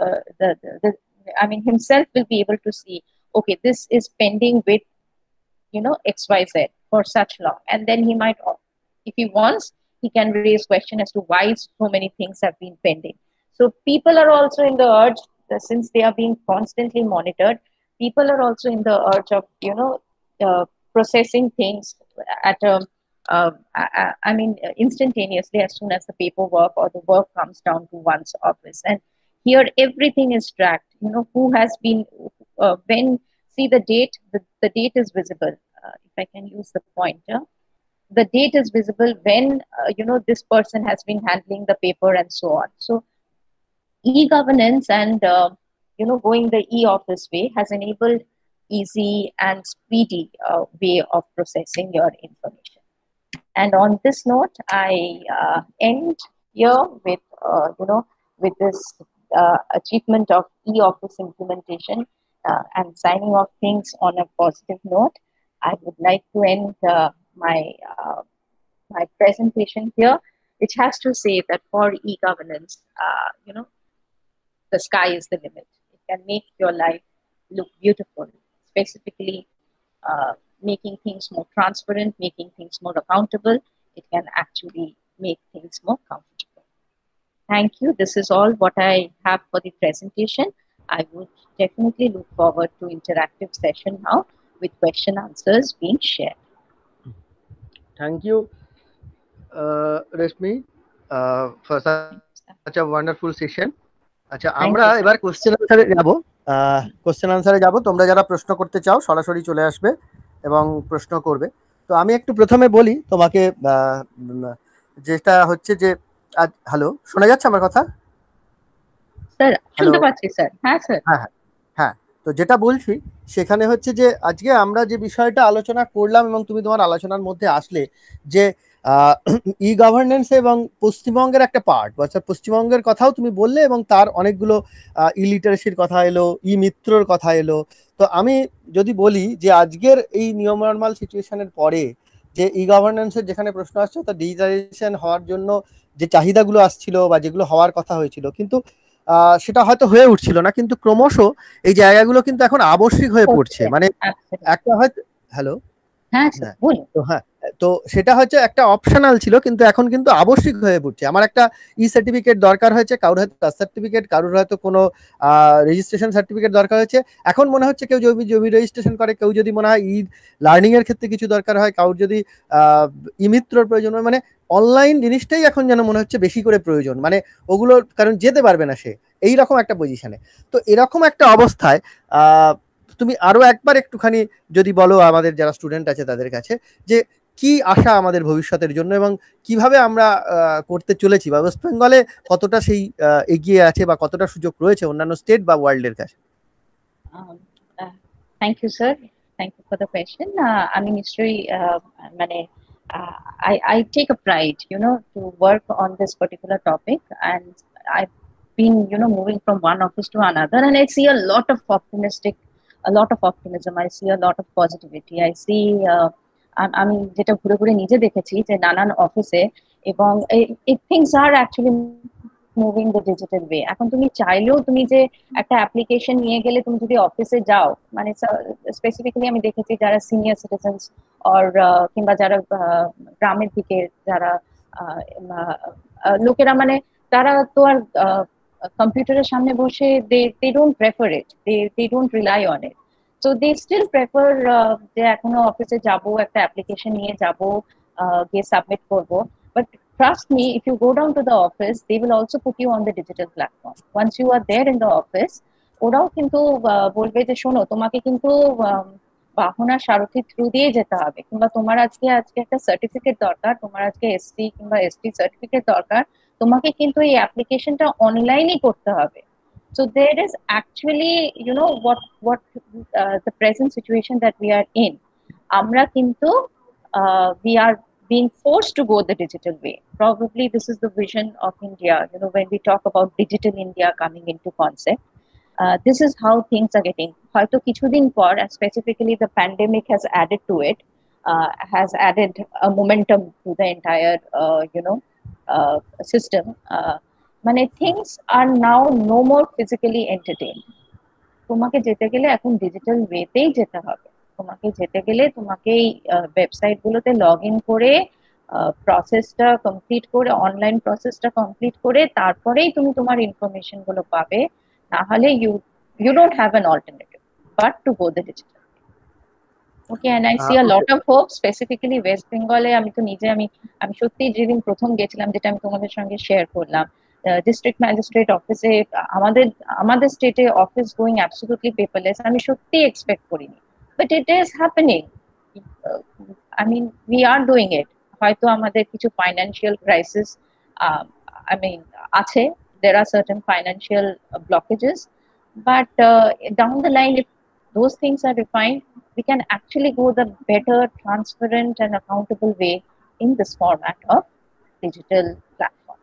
himself will be able to see, okay, this is pending with, XYZ for such long. And then he might, if he wants, he can raise question as to why so many things have been pending. So people are also in the urge, since they are being constantly monitored, people are also in the urge of, processing things at instantaneously as soon as the paperwork or the work comes down to one's office. And here everything is tracked. Who has been, when, see the date, the date is visible. If I can use the pointer. The date is visible when, this person has been handling the paper and so on. So e-governance and, going the e-office way has enabled easy and speedy way of processing your information. And on this note, I end here with, with this achievement of e-office implementation and signing off things on a positive note. I would like to end my presentation here, which has to say that for e-governance, the sky is the limit. It can make your life look beautiful, specifically making things more transparent, making things more accountable. It can actually make things more comfortable. Thank you. This is all what I have for the presentation. I would definitely look forward to interactive session now with question answers being shared. Thank you, Reshmi, for such a wonderful session. আচ্ছা, আমরা এবার question আনসারে যাব। তোমরা যারা প্রশ্ন করতে চাও সরাসরি চলে আসবে এবং প্রশ্ন করবে। তো আমি একটু প্রথমে বলি তোমাকে, যেটা হচ্ছে যে হ্যালো, শোনা যাচ্ছে আমার কথা? স্যার শুনতে পাচ্ছি স্যার। হ্যাঁ স্যার। হ্যাঁ, তো যেটা বলছি সেখানে হচ্ছে যে আজকে আমরা যে বিষয়টা আলোচনা করলাম এবং তুমি তোমার আলোচনার মধ্যে আসলে যে ই গভর্নেন্স এবং পশ্চিমবঙ্গের একটা পার্ট, অর্থাৎ পশ্চিমবঙ্গের কথাও তুমি বললে এবং তার অনেকগুলো ইলিটারেসির কথা এলো, ই মিত্রর কথা এলো। তো আমি যদি বলি যে আজকের এই নিয়ম নর্মাল সিচুয়েশনের পরে যে ই গভর্নেন্সের যেখানে প্রশ্ন আসছে, তা ডিজিটালাইজেশন হওয়ার জন্য যে চাহিদাগুলো আসছিল বা যেগুলো হওয়ার কথা হয়েছিল, কিন্তু সেটা হয়তো হয়ে উঠছিল না, কিন্তু ক্রমশ এই জায়গাগুলো কিন্তু এখন আবশ্যিক হয়ে পড়ছে। মানে একটা হয়তো হ্যালো, তো সেটা হচ্ছে একটা অপশনাল ছিল, কিন্তু এখন কিন্তু আবশ্যিক হয়ে পড়ছে। আমার একটা ই সার্টিফিকেট দরকার হয়েছে, কারোর হয়তো কাস্ট সার্টিফিকেট, কারোর হয়তো কোনো রেজিস্ট্রেশন সার্টিফিকেট দরকার হয়েছে। এখন মনে হচ্ছে কেউ জমি জমি রেজিস্ট্রেশন করে, কেউ যদি মনে হয় ই লার্নিং এর ক্ষেত্রে কিছু দরকার হয়, কারোর যদি ই মিত্রর প্রয়োজন হয়, মানে অনলাইন জিনিসটাই এখন যেন মনে হচ্ছে বেশি করে প্রয়োজন, মানে ওগুলো কারণ যেতে পারবে না সে, এইরকম একটা পজিশনে। তো এরকম একটা অবস্থায় তুমি আরো একবার একটুখানি যদি বলো আমাদের যারা স্টুডেন্ট আছে তাদের কাছে, যে কি আশা আমাদের ভবিষ্যতের জন্য, এবং কিভাবে আমরা করতে চলেছি, বা ওয়েস্ট বেঙ্গলে কতটা সেই এগিয়ে আছে বা কতটা সুযোগ রয়েছে অন্যান্য স্টেট বা ওয়ার্ল্ডের কাছে। Um, Thank you, sir. Thank you for the question. I mean, history, I take a pride, to work on this particular topic, and I've been, moving from one office to another, and I see a lot of optimism. I see a lot of positivity. I see, আমি যেটা ঘুরে ঘুরে নিজে দেখেছি যে নানান অফিসে, এবং things are actually moving the digital way. এখন তুমি চাইলেও তুমি যে একটা অ্যাপ্লিকেশন নিয়ে গেলে তুমি যদি অফিসে যাও, মানে স্পেসিফিক্যালি আমি দেখেছি যারা সিনিয়র সিটিজেন্স অর কিংবা যারা গ্রামের দিকে যারা লোকেরা, মানে তারা তো আর কম্পিউটারের সামনে বসে they don't prefer it, they don't rely on it. So they still prefer যে এখনো অফিসে যাব, একটা অ্যাপ্লিকেশন নিয়ে যাব, গিয়ে সাবমিট করবো। But trust me, if you go down to the office, they will also put you on the digital platform. Once you are there in the office, ওরাও কিন্তু বলবে যে শোনো, তোমাকে কিন্তু বাহনা সারথি থ্রু দিয়ে যেতে হবে, কিংবা তোমার আজকে একটা সার্টিফিকেট দরকার, তোমার আজকে এসসি কিংবা এসটি সার্টিফিকেট দরকার, তোমাকে কিন্তু এই অ্যাপ্লিকেশনটা অনলাইনই করতে হবে। So there is actually, what the present situation that we are in, আমরা কিন্তু we are being forced to go the digital way. Probably this is the vision of India, when we talk about digital India coming into concept. This is how things are getting. হয়তো কিছুদিন পর, and specifically the pandemic has added to it, has added a momentum to the entire, system. মানে things are now no more physically entertained. তোমাকে যেতে গেলে এখন digital ওয়েতেই যেতে হবে। তোমাকে যেতে গেলে তোমাকে ওয়েবসাইট গুলোতে লগ ইন করে প্রসেসটা কমপ্লিট করে, অনলাইন প্রসেসটা কমপ্লিট করে তারপরেই তুমি তোমার ইনফরমেশন গুলো পাবে। না হলে you don't have an alternative but to go the digital. Okay, and I see a lot of hope, specifically West Bengal. আমি সত্যি যেদিন প্রথম গেছিলাম, যেটা আমি তোমাদের সঙ্গে শেয়ার করলাম, ডিস্ট্রিক্ট ম্যাজিস্ট্রেট অফিসে, আমাদের স্টেটে অফিস গোয়িং অ্যাবসলিউটলি পেপারলেস, আমি সত্যি এক্সপেক্ট করিনি, but it is happening. I mean, we are doing it. হয়তো আমাদের কিছু ফাইন্যান্সিয়াল ক্রাইসিস আছে, there are certain financial blockages, but down the line, if those things are refined, we can actually go the better, transparent and accountable way in this format of digital platform.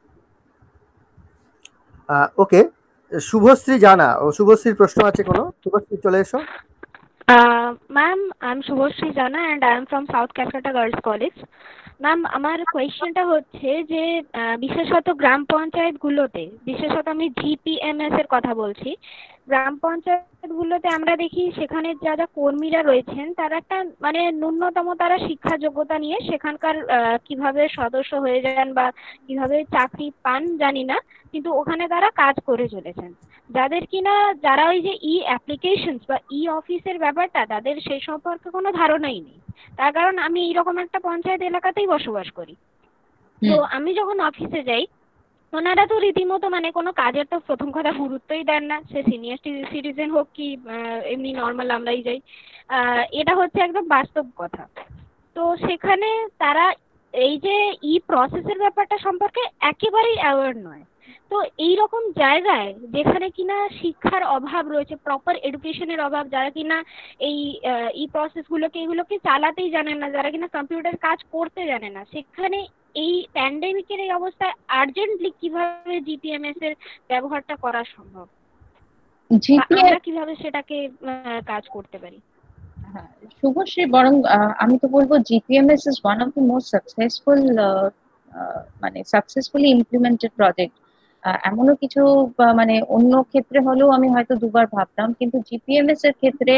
Okay, Subhashree Jana, ও শুভশ্রীর প্রশ্ন আছে কোনো? শুভশ্রী চলে এসো। Ma'am, I'm Shubhoshri Jana and I am from South Calcutta Girls College. Ma'am, আমার কোয়েশ্চেনটা হচ্ছে যে বিশেষত গ্রাম পঞ্চায়েত গুলোতে, বিশেষত আমি জিপিএমএস এর কথা বলছি, গ্রাম পঞ্চায়েত গুলোতে আমরা দেখি সেখানে যারা কর্মীরা রয়েছেন তারা একটা মানে ন্যূনতম তারা শিক্ষা যোগ্যতা নিয়ে সেখানকার কিভাবে সদস্য হয়ে যান বা কিভাবে চাকরি পান জানি না, কিন্তু ওখানে তারা কাজ করে চলেছেন। যাদের কিনা যারা ওই যে ই অ্যাপ্লিকেশন বা ই অফিসের ব্যাপারটা তাদের সেই সম্পর্কে কোনো ধারণাই নেই। তার কারণ আমি এইরকম একটা পঞ্চায়েত এলাকাতেই বসবাস করি। তো আমি যখন অফিসে যাই, ওনারা তো রীতিমতো মানে কোনো কাজের তো প্রথম কথা গুরুত্বই দেন না, সে সিনিয়র সিটিজেন হোক কি এমনি নর্মাল আমরাই যাই, এটা হচ্ছে একদম বাস্তব কথা। তো সেখানে তারা এই যে ই প্রসেসের ব্যাপারটা সম্পর্কে একেবারেই অ্যাওয়ার নয়। তো এইরকম জায়গায় যেখানে কিনা শিক্ষার অভাব রয়েছে, প্রপার এডুকেশনের অভাব, যারা কিনা এই ই এগুলোকে চালাতেই জানে না, যারা কিনা কম্পিউটার কাজ করতে জানে না, সেখানে এই প্যান্ডেমিকের এই অবস্থায় আর্জেন্টলি কিভাবে জিপিএমএস এর ব্যবহারটা করা সম্ভব, আমরা কিভাবে সেটাকে কাজ করতে পারি? শুভশ্রী, বরং আমি তো বলবো GPMS is one of the most successful, মানে সাকসেসফুলি ইমপ্লিমেন্টেড প্রজেক্ট। এমনও কিছু মানে অন্য ক্ষেত্রে হলেও আমি হয়তো দুবার ভাবতাম, কিন্তু জিপিএমএস এর ক্ষেত্রে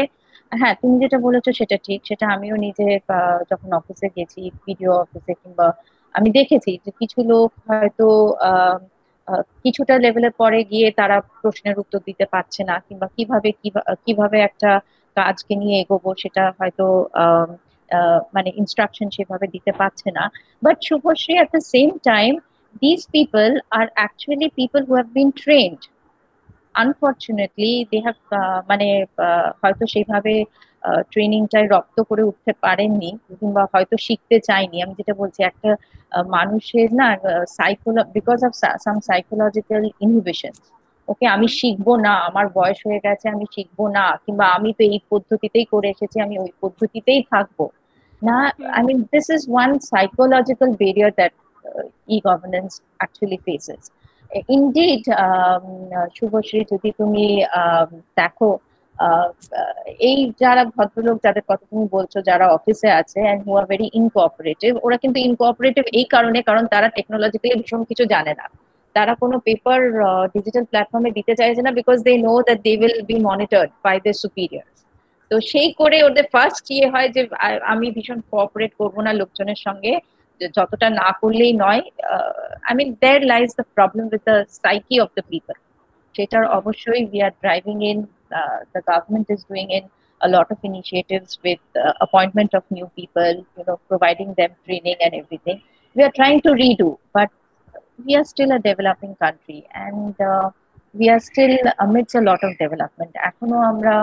হ্যাঁ, তুমি যেটা বলেছো সেটা ঠিক, সেটা আমিও নিজে যখন অফিসে গেছি, ভিডিও অফিসে, কিংবা আমি দেখেছি যে কিছু লোক হয়তো কিছুটা লেভেলের পরে গিয়ে তারা প্রশ্নের উত্তর দিতে পারছে না, কিংবা কিভাবে একটা কাজকে নিয়ে এগোবো সেটা হয়তো আহ, মানে ইনস্ট্রাকশন সেভাবে দিতে পারছে না। But Subhashree, at the same time, these people are actually people who have been trained. Unfortunately they have মানে হয়তো সেইভাবে ট্রেনিংটাই রপ্ত করে উঠতে পারেননি, কিংবা হয়তো শিখতে চাইনি। আমি যেটা বলছি, একটা মানুষের না because of some psychological inhibition, okay আমি শিখবো না, আমার বয়স হয়ে গেছে আমি শিখবো না, কিংবা আমি তো এই পদ্ধতিতেই করে এসেছি আমি ওই পদ্ধতিতেই থাকবো না। হুম। I mean, this is one psychological barrier that e-governance actually faces. Indeed, Subhashree, যদি তুমি দেখো, আহ, আহ, এই যারা ভদ্রলোক যাদের কথা তুমি বলছো, যারা অফিসে আছে and who are very incooperative, ওরা কিন্তু incooperative এই কারণে, কারণ তারা টেকনোলজিক্যালি ভীষণ কিছু জানে না। তারা কোনো পেপার ডিজিটাল প্ল্যাটফর্মে দিতে চাইছে না, because they know that they will be monitored by the superior. তো সেই করে ওদের ফার্স্ট ইয়ে হয় যে আমি ভীষণ কোঅপারেট করবো না লোকজনের সঙ্গে, যতটা না করলেই নয়। I mean there lies the problem with the psyche of the people. সেটার অবশ্যই we are driving in, the government is doing in a lot of initiatives with appointment of new people, providing them training and everything. We are trying to redo, but we are still a developing country, and we are still amidst a lot of development. এখনো আমরা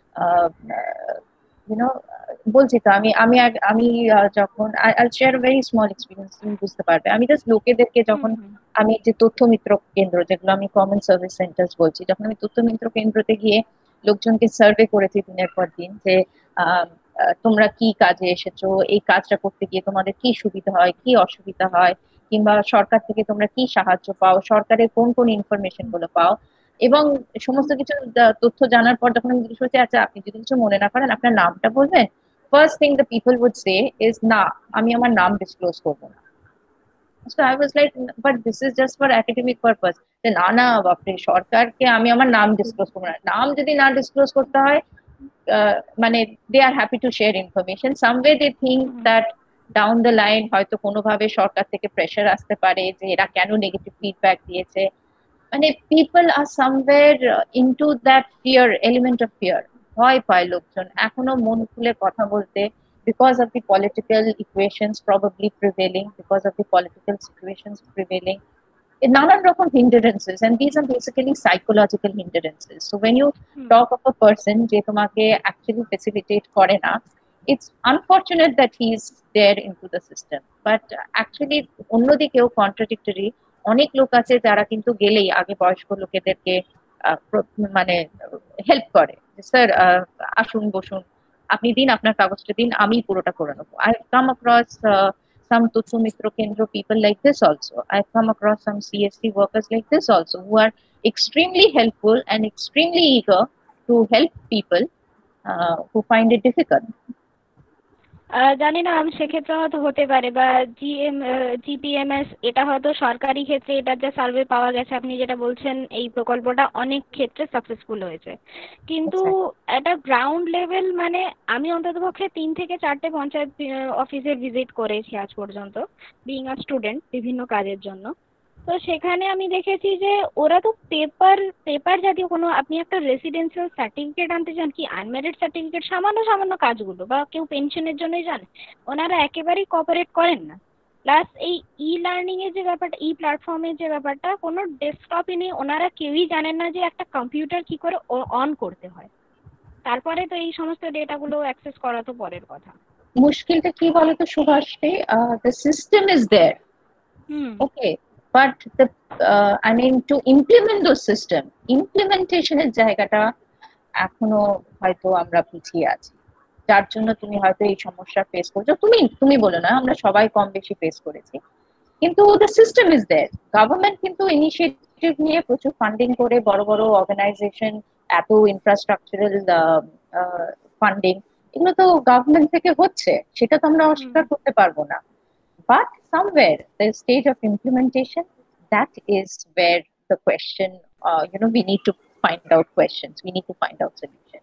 YONO বলছি তো, আমি যখন I'll share a very small experience, তুমি বুঝতে পারবে। আমি জাস্ট লোকেদেরকে হুম যখন, হুম আমি যে তথ্য মিত্র কেন্দ্র, যেগুলো আমি কমন সার্ভিস সেন্টার্স বলছি, যখন আমি তথ্য মিত্র কেন্দ্রতে গিয়ে লোকজনকে সার্ভে করেছি দিনের পর দিন, যে আহ, তোমরা কি কাজে এসেছো, এই কাজটা করতে গিয়ে তোমাদের কি সুবিধা হয়, কি অসুবিধা হয়, কিংবা সরকার থেকে তোমরা কি সাহায্য পাও, সরকারের কোন কোন ইনফরমেশন গুলো পাও, এবং সমস্ত কিছু তথ্য জানার পর যখন আমি জিজ্ঞেস করছি, আচ্ছা আপনি যদি কিছু মনে না করেন আপনার নামটা বলবেন, first thing the people would say is, না আমি আমার নাম ডিসক্লোজ করবো না। So I was like, but this is just for academic purpose. না না বাপরে, সরকারকে আমি আমার নাম ডিসক্লোজ করবো না, নাম যদি না ডিসক্লোজ করতে হয়, মানে they are happy to share information, someway they think hmm that down the line হয়তো কোনোভাবে সরকার থেকে প্রেশার আসতে পারে যে এরা কেন নেগেটিভ ফিডব্যাক দিয়েছে। মানে people are somewhere into that fear, element of fear. ভয় পায় লোকজন এখনো মন খুলে কথা বলতে, because of the political equations probably prevailing, because of the political situations prevailing, নানান রকম hindrances, and these are basically psychological hindrances. So when you hmm talk of a person যে তোমাকে actually facilitate করে না, it's unfortunate that he is there into the system, but actually অন্যদিকেও contradictory অনেক লোক আছে যারা কিন্তু গেলেই আগে বয়স্ক লোকেদেরকে মানে হেল্প করে, স্যার আসুন বসুন, আপনি দিন আপনার কাগজটা দিন, আমি পুরোটা করে নেবো। I have come across some Tutsu Mitra Kendra people like this also. I've come across some CSC workers like this also, who are extremely helpful and extremely eager to help people who find it difficult. জানি না, আমি সেক্ষেত্রে হয়তো হতে পারে, বা জিপিএমএস, এটা হয়তো সরকারি ক্ষেত্রে এটার যে সার্ভে পাওয়া গেছে আপনি যেটা বলছেন, এই প্রকল্পটা অনেক ক্ষেত্রে সাকসেসফুল হয়েছে। কিন্তু Exactly. একটা গ্রাউন্ড লেভেল, মানে আমি অন্ততপক্ষে 3 থেকে 4টে পঞ্চায়েত অফিসে ভিজিট করেছি আজ পর্যন্ত, বিইং আ স্টুডেন্ট, বিভিন্ন কাজের জন্য। তো সেখানে আমি দেখেছি যে ওরা তো পেপার পেপার জাতীয় কোনো, আপনি একটা রেসিডেন্সিয়াল সার্টিফিকেট আনতে চান, কি আনম্যারিড সার্টিফিকেট, সামান্য সামান্য কাজগুলো, বা কেউ পেনশনের জন্যই জানে, ওনারা একেবারেই কোঅপারেট করেন না। প্লাস এই ই লার্নিং এর যে ব্যাপারটা, ই প্ল্যাটফর্মের যে ব্যাপারটা, কোনো ডেস্কটপে নেই, ওনারা কেউই জানেন না যে একটা কম্পিউটার কি করে অন করতে হয়। তারপরে তো এই সমস্ত ডেটাগুলো অ্যাক্সেস করা তো পরের কথা। মুশকিলটা কি বলতো সুভাষী, the system is there, hmm okay, but the I mean to implement those system, implementation এর জায়গাটা এখনো হয়তো আমরা পিছিয়ে আছি, যার জন্য তুমি হয়তো এই সমস্যা ফেস করছো। তুমি বলো না, আমরা সবাই কম বেশি ফেস করেছি, কিন্তু the system is there. Government কিন্তু ইনিশিয়েটিভ নিয়ে প্রচুর ফান্ডিং করে, বড় বড় অর্গানাইজেশন, এত ইনফ্রাস্ট্রাকচারাল ফান্ডিং, এগুলো তো গভর্নমেন্ট থেকে হচ্ছে, সেটা তো আমরা হুম অস্বীকার করতে পারবো না। But somewhere the stage of implementation, that is where the question, we need to find out questions, we need to find out solution.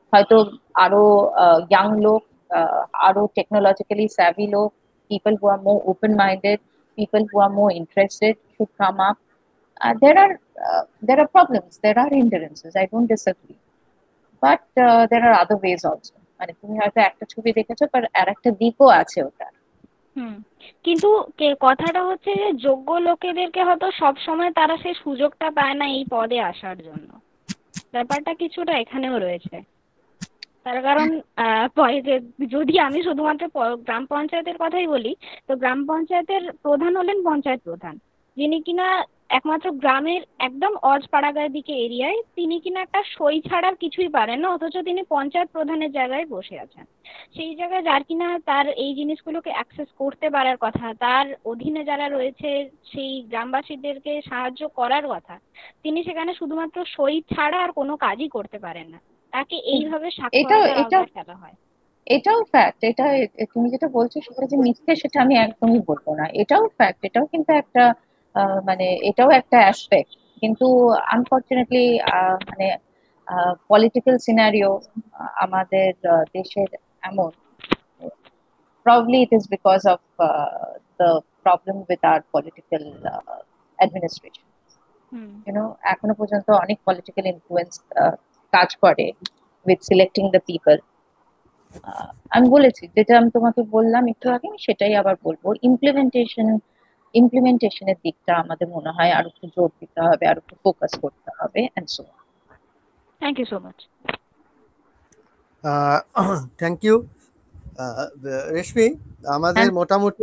হয়তো আরো ইয়াং লোক, আরো টেকনোলজিক্যালি স্যাভি লোক, people who are more open-minded, people who are more interested should come up. There are problems, there are hindrances. I don't disagree, but there are other ways also. মানে তুমি হয়তো একটা ছবি দেখেছো, but আর একটা দিকও আছে ওটা। কিন্তু কথাটা হচ্ছে যে যোগ্য লোকেদেরকে হয়তো সব সময় তারা সেই সুযোগটা পায় না এই পদে আসার জন্য, ব্যাপারটা কিছুটা এখানেও রয়েছে। তার কারণ যদি আমি শুধুমাত্র গ্রাম পঞ্চায়েতের কথাই বলি, তো গ্রাম পঞ্চায়েতের প্রধান হলেন পঞ্চায়েত প্রধান, যিনি কিনা একমাত্র গ্রামের একদম অজপাড়াগার দিকে এরিয়ায়, তিনি কিনা একটা সই ছাড়া কিছুই পারেন না, অথচ তিনি পঞ্চায়েত প্রধানের জায়গায় বসে আছেন। সেই জায়গায় যার কিনা তার এই জিনিসগুলোকে অ্যাক্সেস করতে পারার কথা, তার অধীনে যারা রয়েছে সেই গ্রামবাসীদেরকে সাহায্য করার কথা, তিনি সেখানে শুধুমাত্র সই ছাড়া আর কোনো কাজই করতে পারেন না। তাকে এইভাবে ফেলা হয়। এটাও ফ্যাক্ট। এটা তুমি যেটা বলছো সেটা যে মিথ্যে, সেটা আমি একদমই বলবো না। এটাও ফ্যাক্ট, এটাও কিন্তু একটা মানে এটাও একটা অ্যাসপেক্ট। কিন্তু আনফরচুনেটলি মানে পলিটিক্যাল সিনারিও আমাদের দেশের এমন, probably it is because of the problem with our political administration. এখনো পর্যন্ত অনেক পলিটিক্যাল ইনফ্লুয়েন্স কাজ করে with selecting the people. আমি বলেছি, যেটা আমি তোমাকে বললাম একটু আগে, আমি সেটাই আবার বলবো। ইমপ্লিমেন্টেশনের দিকটা আমাদের মনে হয় আরো একটু জোর দিতে হবে, আরো একটু ফোকাস করতে হবে, and so on. Thank you so much. Thank you Reshmi. আমাদের মোটামুটি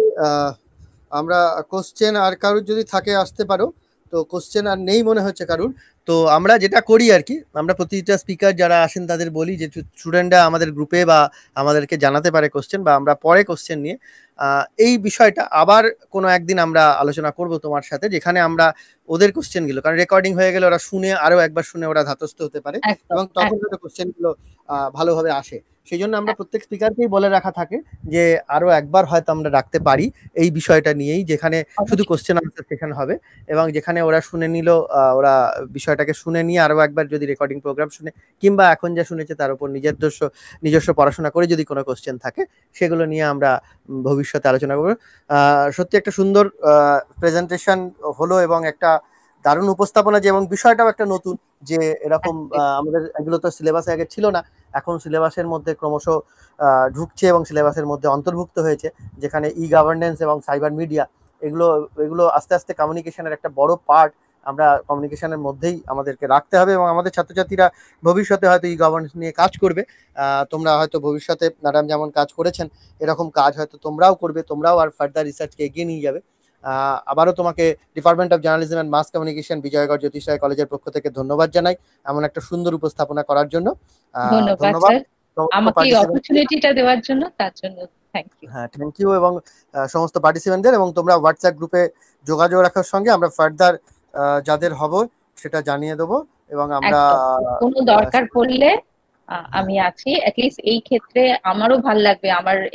আমরা কোশ্চেন আর কারুর যদি থাকে আসতে পারো, তো কোশ্চেন আর নেই মনে হচ্ছে কারুর। তো আমরা যেটা করি আর কি, আমরা প্রতিটা স্পিকার যারা আসেন তাদের বলি যে স্টুডেন্টরা আমাদের গ্রুপে বা আমাদেরকে জানাতে পারে কোশ্চেন, বা আমরা পরে কোশ্চেন নিয়ে এই বিষয়টা আবার কোনো একদিন আমরা আলোচনা করব তোমার সাথে, যেখানে আমরা ওদের কোশ্চেনগুলো, কারণ রেকর্ডিং হয়ে গেলে ওরা শুনে আরো একবার শুনে ওরা ধাতস্থ হতে পারে এবং তখন ওদের কোশ্চেনগুলো ভালোভাবে আসে। সেই জন্য আমরা প্রত্যেক স্পিকারকেই বলে রাখা থাকে যে আরো একবার হয়তো আমরা রাখতে পারি এই বিষয়টা নিয়েই, যেখানে শুধু কোশ্চেন আনসার সেখানে হবে এবং যেখানে ওরা শুনে নিল, ওরা বিষয়টাকে শুনে নিয়ে আরো একবার যদি রেকর্ডিং প্রোগ্রাম শুনে কিংবা এখন যা শুনেছে তার উপর নিজস্ব পড়াশোনা করে যদি কোনো কোশ্চেন থাকে সেগুলো নিয়ে আমরা ভবিষ্যতে আলোচনা করব। সত্যি একটা সুন্দর প্রেজেন্টেশন হলো এবং একটা দারুণ উপস্থাপনা, যে এবং বিষয়টাও একটা নতুন, যে এরকম আমাদের এগুলো তো সিলেবাসে আগে ছিল না, এখন সিলেবাসের মধ্যে ক্রমশ ঢুকছে এবং সিলেবাসের মধ্যে অন্তর্ভুক্ত হয়েছে, যেখানে ই গভর্নেন্স এবং সাইবার মিডিয়া এগুলো আস্তে আস্তে কমিউনিকেশনের একটা বড় পার্ট আমরা কমিউনিকেশনের মধ্যেই আমাদেরকে রাখতে হবে এবং আমাদের ছাত্রছাত্রীরা ভবিষ্যতে হয়তো ই গভর্নেন্স নিয়ে কাজ করবে। তোমরা হয়তো ভবিষ্যতে ম্যাডাম যেমন কাজ করেছেন এরকম কাজ হয়তো তোমরাও করবে, তোমরাও আর ফার্দার রিসার্চকে এগিয়ে নিয়ে যাবে। আবারও তোমাকে department of journalism and mass communication Bijoygarh Jyotish Ray কলেজের পক্ষ থেকে ধন্যবাদ জানাই এমন একটা সুন্দর উপস্থাপনা করার জন্য। ধন্যবাদ আমাকে এই অপরচুনিটিটা দেওয়ার জন্য, তার জন্য থ্যাংক ইউ। হ্যাঁ, থ্যাংক ইউ এবং সমস্ত পার্টিসিপেন্টদের, এবং তোমরা হোয়াটসঅ্যাপ গ্রুপে যোগাযোগ রাখার সঙ্গে আমরা ফার্দার যাদের হব সেটা জানিয়ে দেবো এবং আমরা কোনো দরকার পড়লে আমি আছি। অ্যাটলিস্ট এই ক্ষেত্রে আমারও ভাল লাগবে,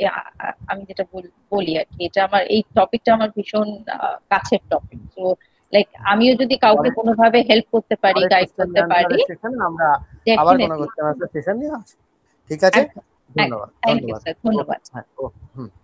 আমি যেটা বলি আর কি, এটা আমার এই টপিকটা আমার ভীষণ কাছের টপিক। তো লাইক আমিও যদি কাউকে কোনোভাবে হেল্প করতে পারি, গাইড করতে পারি, আমরা আবার কোনো কোশ্চেন আনসার সেশন নিয়ে আসি। ঠিক আছে, ধন্যবাদ। থ্যাংক ইউ স্যার, ধন্যবাদ।